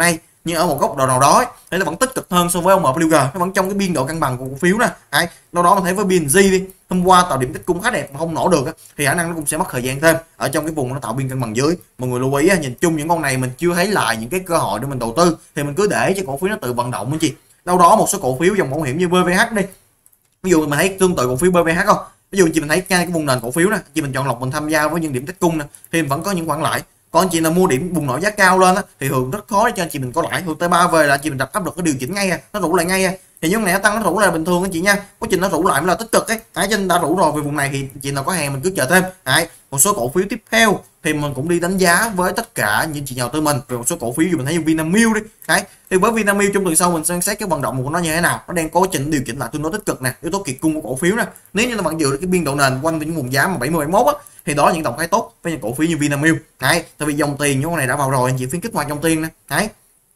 S1: nhưng ở một góc độ nào đó ấy, thì nó vẫn tích cực hơn so với ông em vê kép giê, nó vẫn trong cái biên độ cân bằng của cổ phiếu nè. Đấy, đâu đó mình thấy với bê en giê đi, hôm qua tạo điểm tích cung khá đẹp mà không nổ được á, thì khả năng nó cũng sẽ mất thời gian thêm ở trong cái vùng nó tạo biên cân bằng dưới. Mọi người lưu ý á, nhìn chung những con này mình chưa thấy lại những cái cơ hội để mình đầu tư thì mình cứ để cho cổ phiếu nó tự vận động anh chị. Đâu đó một số cổ phiếu dòng bảo hiểm như bê vê hát đi, ví dụ mình thấy tương tự cổ phiếu bê vê hát không, ví dụ chị mình thấy cái vùng nền cổ phiếu nè, chị mình chọn lọc mình tham gia với những điểm tích cung nè thì mình vẫn có những khoản lãi. Còn anh chị là mua điểm bùng nổ giá cao lên á thì thường rất khó để cho anh chị mình có lãi. Thường T ba về là chị mình đặt áp lực nó điều chỉnh ngay à, nó rủ lại ngay à. Thì những này nó tăng nó rủ lại bình thường anh chị nha, quá trình nó rủ lại mới là tích cực ấy. Đấy, trên đã rủ rồi về vùng này thì chị nào có hàng mình cứ chờ thêm. Đấy, một số cổ phiếu tiếp theo thì mình cũng đi đánh giá với tất cả những chị nhà đầu tư mình về một số cổ phiếu như mình thấy như Vinamilk đi. Đấy, thì với Vinamilk trong tuần sau mình xem xét cái vận động của nó như thế nào, nó đang có quá trình điều chỉnh lại tương đối tích cực nè, yếu tố kiệt cung của cổ phiếu nè. Nếu như nó vẫn giữ được cái biên độ nền quanh những vùng giá mà bảy mươi bảy mươi mốt á thì đó là những động thái tốt với những cổ phiếu như Vinamilk. Đấy, tại vì dòng tiền những con này đã vào rồi, anh chị phiên kích hoạt dòng tiền nè. Đấy,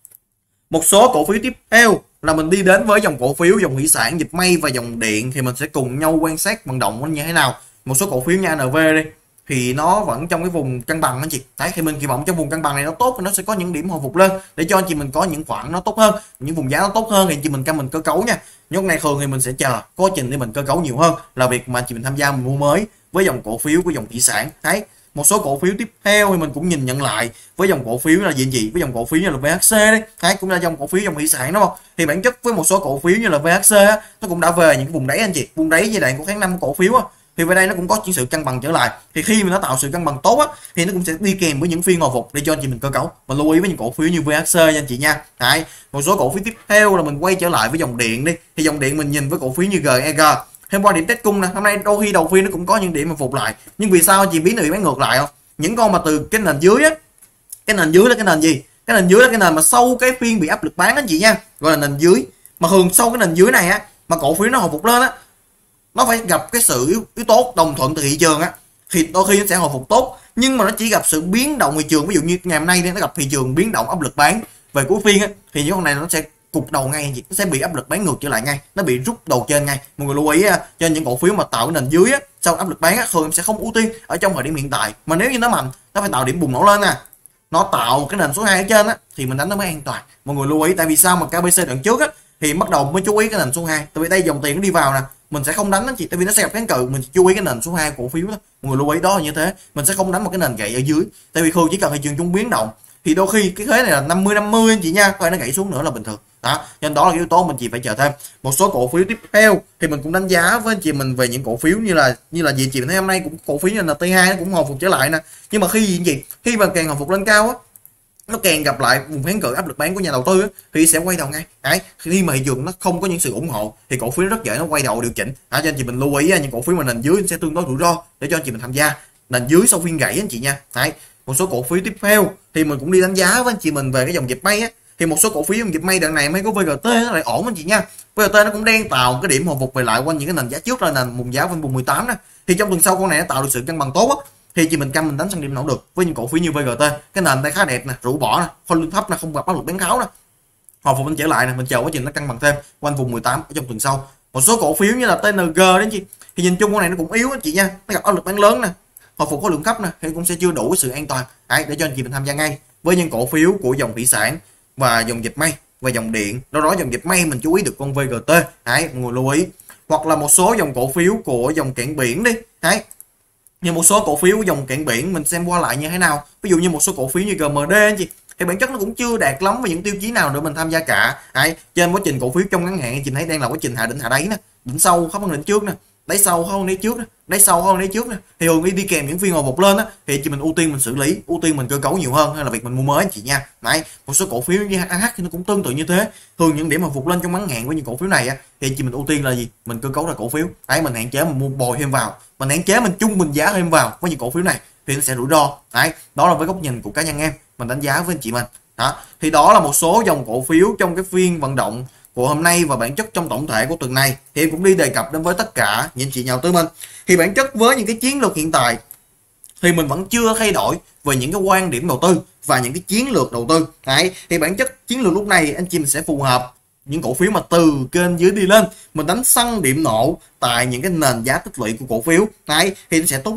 S1: một số cổ phiếu tiếp theo là mình đi đến với dòng cổ phiếu dòng thủy sản, dịch may và dòng điện thì mình sẽ cùng nhau quan sát vận động nó như thế nào. Một số cổ phiếu như en vê đi thì nó vẫn trong cái vùng cân bằng anh chị. Đấy, khi mình kỳ vọng trong vùng cân bằng này nó tốt thì nó sẽ có những điểm hồi phục lên để cho anh chị mình có những khoản nó tốt hơn, những vùng giá nó tốt hơn thì anh chị mình cam mình cơ cấu nha. Nhưng này thường thì mình sẽ chờ quá trình để mình cơ cấu nhiều hơn là việc mà anh chị mình tham gia mình mua mới với dòng cổ phiếu của dòng thủy sản. Đấy, một số cổ phiếu tiếp theo thì mình cũng nhìn nhận lại với dòng cổ phiếu là gì gì với dòng cổ phiếu như là vê hát xê đấy, đấy cũng là dòng cổ phiếu dòng thủy sản đúng không? Thì bản chất với một số cổ phiếu như là vê hát xê á, nó cũng đã về những cái vùng đáy anh chị, vùng đáy giai đoạn của tháng năm cổ phiếu á, thì về đây nó cũng có những sự cân bằng trở lại. Thì khi mà nó tạo sự cân bằng tốt á thì nó cũng sẽ đi kèm với những phiên hồi phục để cho anh chị mình cơ cấu. Mình lưu ý với những cổ phiếu như vê hát xê nha anh chị nha. Đấy, một số cổ phiếu tiếp theo là mình quay trở lại với dòng điện đi, thì dòng điện mình nhìn với cổ phiếu như giê e giê. Hôm qua điểm test cung nè, hôm nay đôi khi đầu phiên nó cũng có những điểm mà phục lại, nhưng vì sao anh chị biến được bán ngược lại không? Những con mà từ cái nền dưới á, cái nền dưới là cái nền gì, cái nền dưới là cái nền mà sau cái phiên bị áp lực bán anh chị nha, gọi là nền dưới. Mà thường sau cái nền dưới này á mà cổ phiếu nó hồi phục lên á, nó phải gặp cái sự yếu, yếu tố đồng thuận từ thị trường á thì đôi khi nó sẽ hồi phục tốt, nhưng mà nó chỉ gặp sự biến động thị trường. Ví dụ như ngày hôm nay nó gặp thị trường biến động áp lực bán về cuối phiên á thì những con này nó sẽ cục đầu ngay, nó sẽ bị áp lực bán ngược trở lại ngay, nó bị rút đầu trên ngay. Mọi người lưu ý á, cho những cổ phiếu mà tạo cái nền dưới á sau áp lực bán á thường sẽ không ưu tiên ở trong thời điểm hiện tại, mà nếu như nó mạnh nó phải tạo điểm bùng nổ lên nè, nó tạo cái nền số hai ở trên á thì mình đánh nó mới an toàn. Mọi người lưu ý, tại vì sao mà ca bê xê đoạn trước á thì bắt đầu mới chú ý cái nền số hai, tại vì đây dòng tiền nó đi vào nè, mình sẽ không đánh anh chị, tại vì nó sẽ gặp kháng cự, mình chỉ chú ý cái nền số hai cổ phiếu đó. Mọi người lưu ý đó là như thế, mình sẽ không đánh một cái nền gãy ở dưới, tại vì thường chỉ cần thị trường chung biến động thì đôi khi cái thế này là năm mươi năm mươi anh chị nha, coi nó gãy xuống nữa là bình thường đó, nên đó là yếu tố mình chỉ phải chờ thêm. Một số cổ phiếu tiếp theo thì mình cũng đánh giá với anh chị mình về những cổ phiếu như là như là gì chị thấy hôm nay cũng cổ phiếu như là tê hai nó cũng hồi phục trở lại nè, nhưng mà khi gì gì khi mà càng hồi phục lên cao á nó càng gặp lại vùng kháng cự áp lực bán của nhà đầu tư á, thì sẽ quay đầu ngay. Đấy, khi mà thị trường nó không có những sự ủng hộ thì cổ phiếu rất dễ nó quay đầu điều chỉnh. À, cho anh chị mình lưu ý những cổ phiếu mà nền dưới sẽ tương đối rủi ro để cho anh chị mình tham gia nền dưới sau phiên gãy anh chị nha. Đấy, một số cổ phiếu tiếp theo thì mình cũng đi đánh giá với anh chị mình về cái dòng dệt may á, thì một số cổ phiếu dòng dệt may đợt này mới có vê giê tê nó lại ổn anh chị nha. vê giê tê nó cũng đang tạo cái điểm hồi phục về lại quanh những cái nền giá trước là nền vùng giá quanh vùng mười tám nè, thì trong tuần sau con này nó tạo được sự cân bằng tốt á thì chị mình cam mình đánh sang điểm nổ được với những cổ phiếu như vê giê tê. Cái nền đây khá đẹp nè, rũ bỏ nè, khối lượng thấp nè, không gặp áp lực bán tháo nè, hồi phục mình trở lại nè, mình chờ quá trình nó cân bằng thêm quanh vùng mười tám ở trong tuần sau. Một số cổ phiếu như là tê en giê đấy chị, thì nhìn chung con này nó cũng yếu anh chị nha, nó gặp áp lực bán lớn nè, hồi phục khối lượng thấp nè, thì cũng sẽ chưa đủ sự an toàn. Đấy, để cho anh chị mình tham gia ngay với những cổ phiếu của dòng thủy sản và dòng dệt may và dòng điện. Đâu đó dòng dệt may mình chú ý được con vê giê tê, đấy mọi người lưu ý, hoặc là một số dòng cổ phiếu của dòng cảng biển đi. Đấy, như một số cổ phiếu dòng cảng biển mình xem qua lại như thế nào, ví dụ như một số cổ phiếu như giê em đê anh chị, thì bản chất nó cũng chưa đạt lắm với những tiêu chí nào để mình tham gia cả. Đấy, trên quá trình cổ phiếu trong ngắn hạn anh chị thấy đang là quá trình hạ đỉnh hạ đáy nè, đỉnh sâu không hơn đỉnh trước nè, đáy sâu không hơn đáy trước nè, đáy sâu hơn đáy trước nè, thì thường đi đi kèm những phiên hồi phục lên á thì chị mình ưu tiên mình xử lý, ưu tiên mình cơ cấu nhiều hơn hay là việc mình mua mới anh chị nha. Đấy, một số cổ phiếu như a hát thì nó cũng tương tự như thế, thường những điểm hồi phục lên trong ngắn hạn với những cổ phiếu này á thì chị mình ưu tiên là gì, mình cơ cấu ra cổ phiếu. Đấy, mình hạn chế mình mua bồi thêm vào, mình hạn chế mình chung mình giá thêm vào với những cổ phiếu này thì nó sẽ rủi ro. Đấy, đó là với góc nhìn của cá nhân em mình đánh giá với anh chị mình. Đó, thì đó là một số dòng cổ phiếu trong cái phiên vận động của hôm nay, và bản chất trong tổng thể của tuần này thì em cũng đi đề cập đến với tất cả những chị nhà đầu tư mình. Thì bản chất với những cái chiến lược hiện tại thì mình vẫn chưa thay đổi về những cái quan điểm đầu tư và những cái chiến lược đầu tư. Đấy, thì bản chất chiến lược lúc này anh chị mình sẽ phù hợp những cổ phiếu mà từ kênh dưới đi lên, mình đánh săn điểm nổ tại những cái nền giá tích lũy của cổ phiếu. Đấy, thì nó sẽ tốt nhất.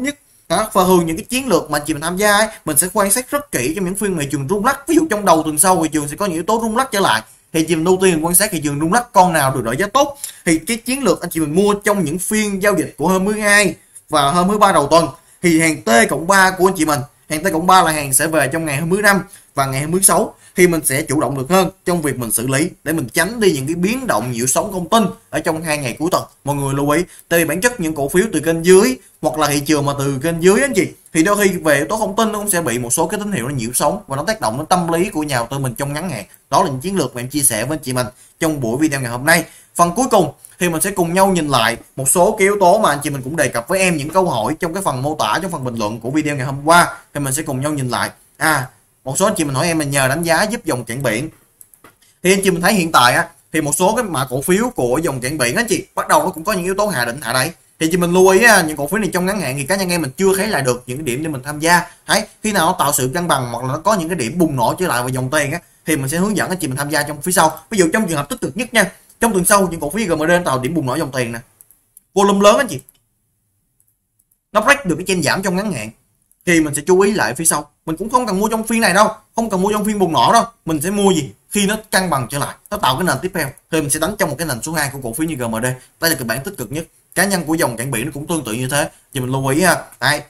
S1: đó. Và thường những cái chiến lược mà anh chị mình tham gia ấy, mình sẽ quan sát rất kỹ trong những phiên thị trường rung lắc. Ví dụ trong đầu tuần sau thị trường sẽ có những yếu tố rung lắc trở lại, thì chị mình ưu tiên quan sát thị trường rung lắc con nào được đợi giá tốt. Thì cái chiến lược anh chị mình mua trong những phiên giao dịch của hôm thứ hai và hôm thứ ba đầu tuần, thì hàng T cộng ba của anh chị mình, hàng T cộng ba là hàng sẽ về trong ngày hôm thứ năm và ngày hôm thứ sáu, thì mình sẽ chủ động được hơn trong việc mình xử lý để mình tránh đi những cái biến động nhiễu sóng không tin ở trong hai ngày cuối tuần. Mọi người lưu ý, tại vì bản chất những cổ phiếu từ kênh dưới hoặc là thị trường mà từ kênh dưới anh chị, thì đôi khi về yếu tố không tin nó cũng sẽ bị một số cái tín hiệu nó nhiễu sóng và nó tác động đến tâm lý của nhà đầu tư mình trong ngắn hạn. Đó là những chiến lược mà em chia sẻ với anh chị mình trong buổi video ngày hôm nay. Phần cuối cùng thì mình sẽ cùng nhau nhìn lại một số cái yếu tố mà anh chị mình cũng đề cập với em những câu hỏi trong cái phần mô tả, trong phần bình luận của video ngày hôm qua, thì mình sẽ cùng nhau nhìn lại. À, một số anh chị mình hỏi em mình nhờ đánh giá giúp dòng cảng biển, thì anh chị mình thấy hiện tại á, thì một số cái mã cổ phiếu của dòng cảng biển anh chị bắt đầu nó cũng có những yếu tố hạ đỉnh hạ đáy. Thì chị mình lưu ý á, những cổ phiếu này trong ngắn hạn thì cá nhân em mình chưa thấy lại được những cái điểm để mình tham gia. Thấy khi nào nó tạo sự cân bằng hoặc là nó có những cái điểm bùng nổ trở lại vào dòng tiền á, thì mình sẽ hướng dẫn anh chị mình tham gia trong phía sau. Ví dụ trong trường hợp tích cực nhất nha, trong tuần sau những cổ phiếu giê em đê tạo điểm bùng nổ dòng tiền nè, volume lớn anh chị, nó break được cái trend giảm trong ngắn hạn, thì mình sẽ chú ý lại phía sau. Mình cũng không cần mua trong phiên này đâu, không cần mua trong phiên bùng nổ đâu, mình sẽ mua gì khi nó cân bằng trở lại, nó tạo cái nền tiếp theo, thì mình sẽ đánh trong một cái nền số hai của cổ phiếu như giê em đê. Đây là kịch bản tích cực nhất. Cá nhân của dòng cảng biển nó cũng tương tự như thế, thì mình lưu ý ha. Đây,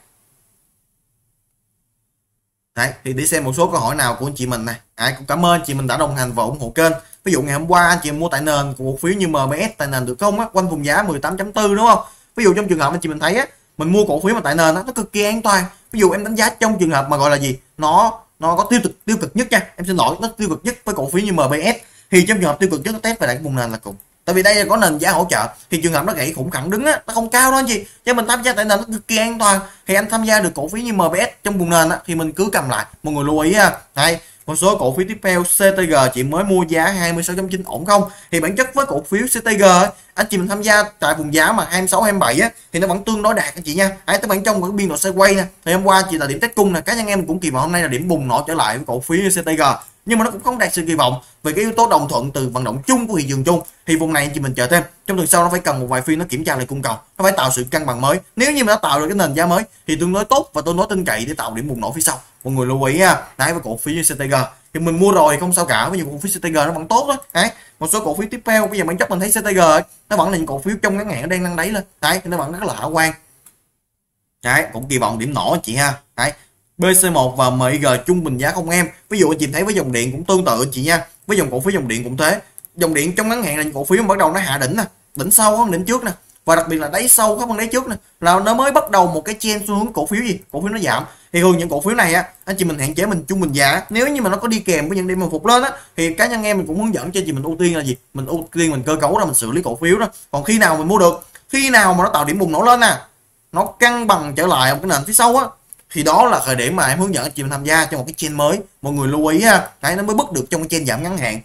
S1: đấy, thì để xem một số câu hỏi nào của anh chị mình này. À, cũng cảm ơn anh chị mình đã đồng hành và ủng hộ kênh. Ví dụ ngày hôm qua anh chị mua tại nền của cổ phiếu như em bê ét tại nền được không á, quanh vùng giá mười tám chấm bốn đúng không? Ví dụ trong trường hợp anh chị mình thấy á, mình mua cổ phiếu mà tại nền á, nó cực kỳ an toàn. Ví dụ em đánh giá trong trường hợp mà gọi là gì, nó nó có tiêu cực tiêu cực nhất nha, em xin lỗi, nó tiêu cực nhất với cổ phiếu như em bê ét, thì trong trường hợp tiêu cực nhất nó test về lại cái vùng nền là cùng. Tại vì đây là có nền giá hỗ trợ, thì trường hợp nó gãy khủng khẳng đứng á, nó không cao đâu anh chị, cho mình tham gia tại nền nó cực kỳ an toàn. Thì anh tham gia được cổ phiếu như em bê ét trong vùng nền á, thì mình cứ cầm lại. Mọi người lưu ý ha. Đây, một số cổ phiếu tiếp theo, xê tê giê chị mới mua giá hai mươi sáu chấm chín ổn không? Thì bản chất với cổ phiếu xê tê giê anh chị mình tham gia tại vùng giá mà hai mươi sáu hai mươi bảy á, thì nó vẫn tương đối đạt anh chị nha. Hãy tới bản trong cái biên độ sideways nè. Thì hôm qua chị là điểm test cung nè, cá nhân em cũng kỳ vọng hôm nay là điểm bùng nổ trở lại với cổ phiếu xê tê giê, nhưng mà nó cũng không đạt sự kỳ vọng về cái yếu tố đồng thuận từ vận động chung của thị trường chung. Thì vùng này anh chị mình chờ thêm, trong tuần sau nó phải cần một vài phiên nó kiểm tra lại cung cầu, nó phải tạo sự cân bằng mới. Nếu như mà nó tạo được cái nền giá mới thì tương đối tốt và tôi nói tin cậy để tạo điểm bùng nổ phía sau. Mọi người lưu ý ha. Đấy, với cổ phiếu như xê tê giê thì mình mua rồi không sao cả, với những cổ phiếu xê tê giê nó vẫn tốt đó. Đấy, một số cổ phiếu tiếp theo bây giờ bản chất mình thấy xê tê giê nó vẫn là những cổ phiếu trong ngắn hạn nó đang nâng đáy lên. Đấy, nó vẫn rất là khả quan. Đấy, cũng kỳ vọng điểm nổ anh chị ha. Đấy, bê xê một và em i giê trung bình giá không em. Ví dụ anh chị thấy với dòng điện cũng tương tự anh chị nha. Với dòng cổ phiếu dòng điện cũng thế. Dòng điện trong ngắn hạn là những cổ phiếu bắt đầu nó hạ đỉnh nè, đỉnh sau hơn đỉnh trước nè, và đặc biệt là đáy sâu hơn đáy trước nè, là nó mới bắt đầu một cái trend xu hướng cổ phiếu gì, cổ phiếu nó giảm. Thì thường những cổ phiếu này á, anh chị mình hạn chế mình trung bình giá. Nếu như mà nó có đi kèm với những điểm mà phục lên á, thì cá nhân em mình cũng hướng dẫn cho anh chị mình ưu tiên là gì, mình ưu tiên mình cơ cấu ra mình xử lý cổ phiếu đó. Còn khi nào mình mua được, khi nào mà nó tạo điểm bùng nổ lên nè, nó cân bằng trở lại một cái nền phía sau á, thì đó là thời điểm mà em hướng dẫn anh chị mình tham gia cho một cái trend mới. Mọi người lưu ý ha. Đấy, nó mới bước được trong cái trend giảm ngắn hạn.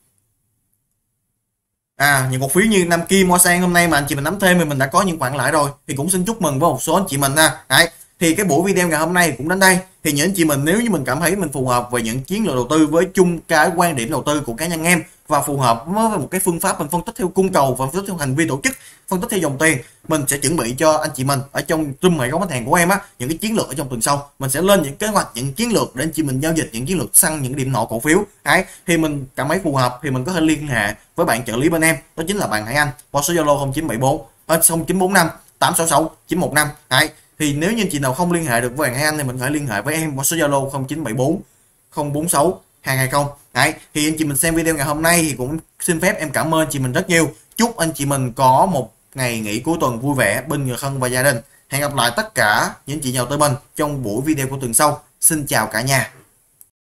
S1: À, những cổ phiếu như Nam Kim, Hoa Sang hôm nay mà anh chị mình nắm thêm thì mình đã có những khoản lãi rồi, thì cũng xin chúc mừng với một số anh chị mình ha. Đấy, thì cái buổi video ngày hôm nay cũng đến đây. Thì những anh chị mình nếu như mình cảm thấy mình phù hợp về những chiến lược đầu tư với chung cái quan điểm đầu tư của cá nhân em, và phù hợp với một cái phương pháp mình phân tích theo cung cầu và phân tích theo hành vi tổ chức, phân tích theo dòng tiền, mình sẽ chuẩn bị cho anh chị mình ở trong room hệ thống khách hàng của em á, những cái chiến lược ở trong tuần sau mình sẽ lên những kế hoạch, những chiến lược để anh chị mình giao dịch, những chiến lược săn những điểm nổ cổ phiếu. Đấy, thì mình cảm thấy phù hợp thì mình có thể liên hệ với bạn trợ lý bên em, đó chính là bạn Hải Anh qua số Zalo không chín bảy bốn không chín bốn năm tám sáu sáu chín một năm. Đấy, thì nếu như anh chị nào không liên hệ được với bạn Hải Anh thì mình phải liên hệ với em qua số Zalo không chín bảy bốn không bốn sáu hai hai không. Đấy, thì anh chị mình xem video ngày hôm nay thì cũng xin phép em cảm ơn anh chị mình rất nhiều. Chúc anh chị mình có một ngày nghỉ cuối tuần vui vẻ bên người thân và gia đình. Hẹn gặp lại tất cả những chị nhà đầu tư mình trong buổi video của tuần sau. Xin chào cả nhà.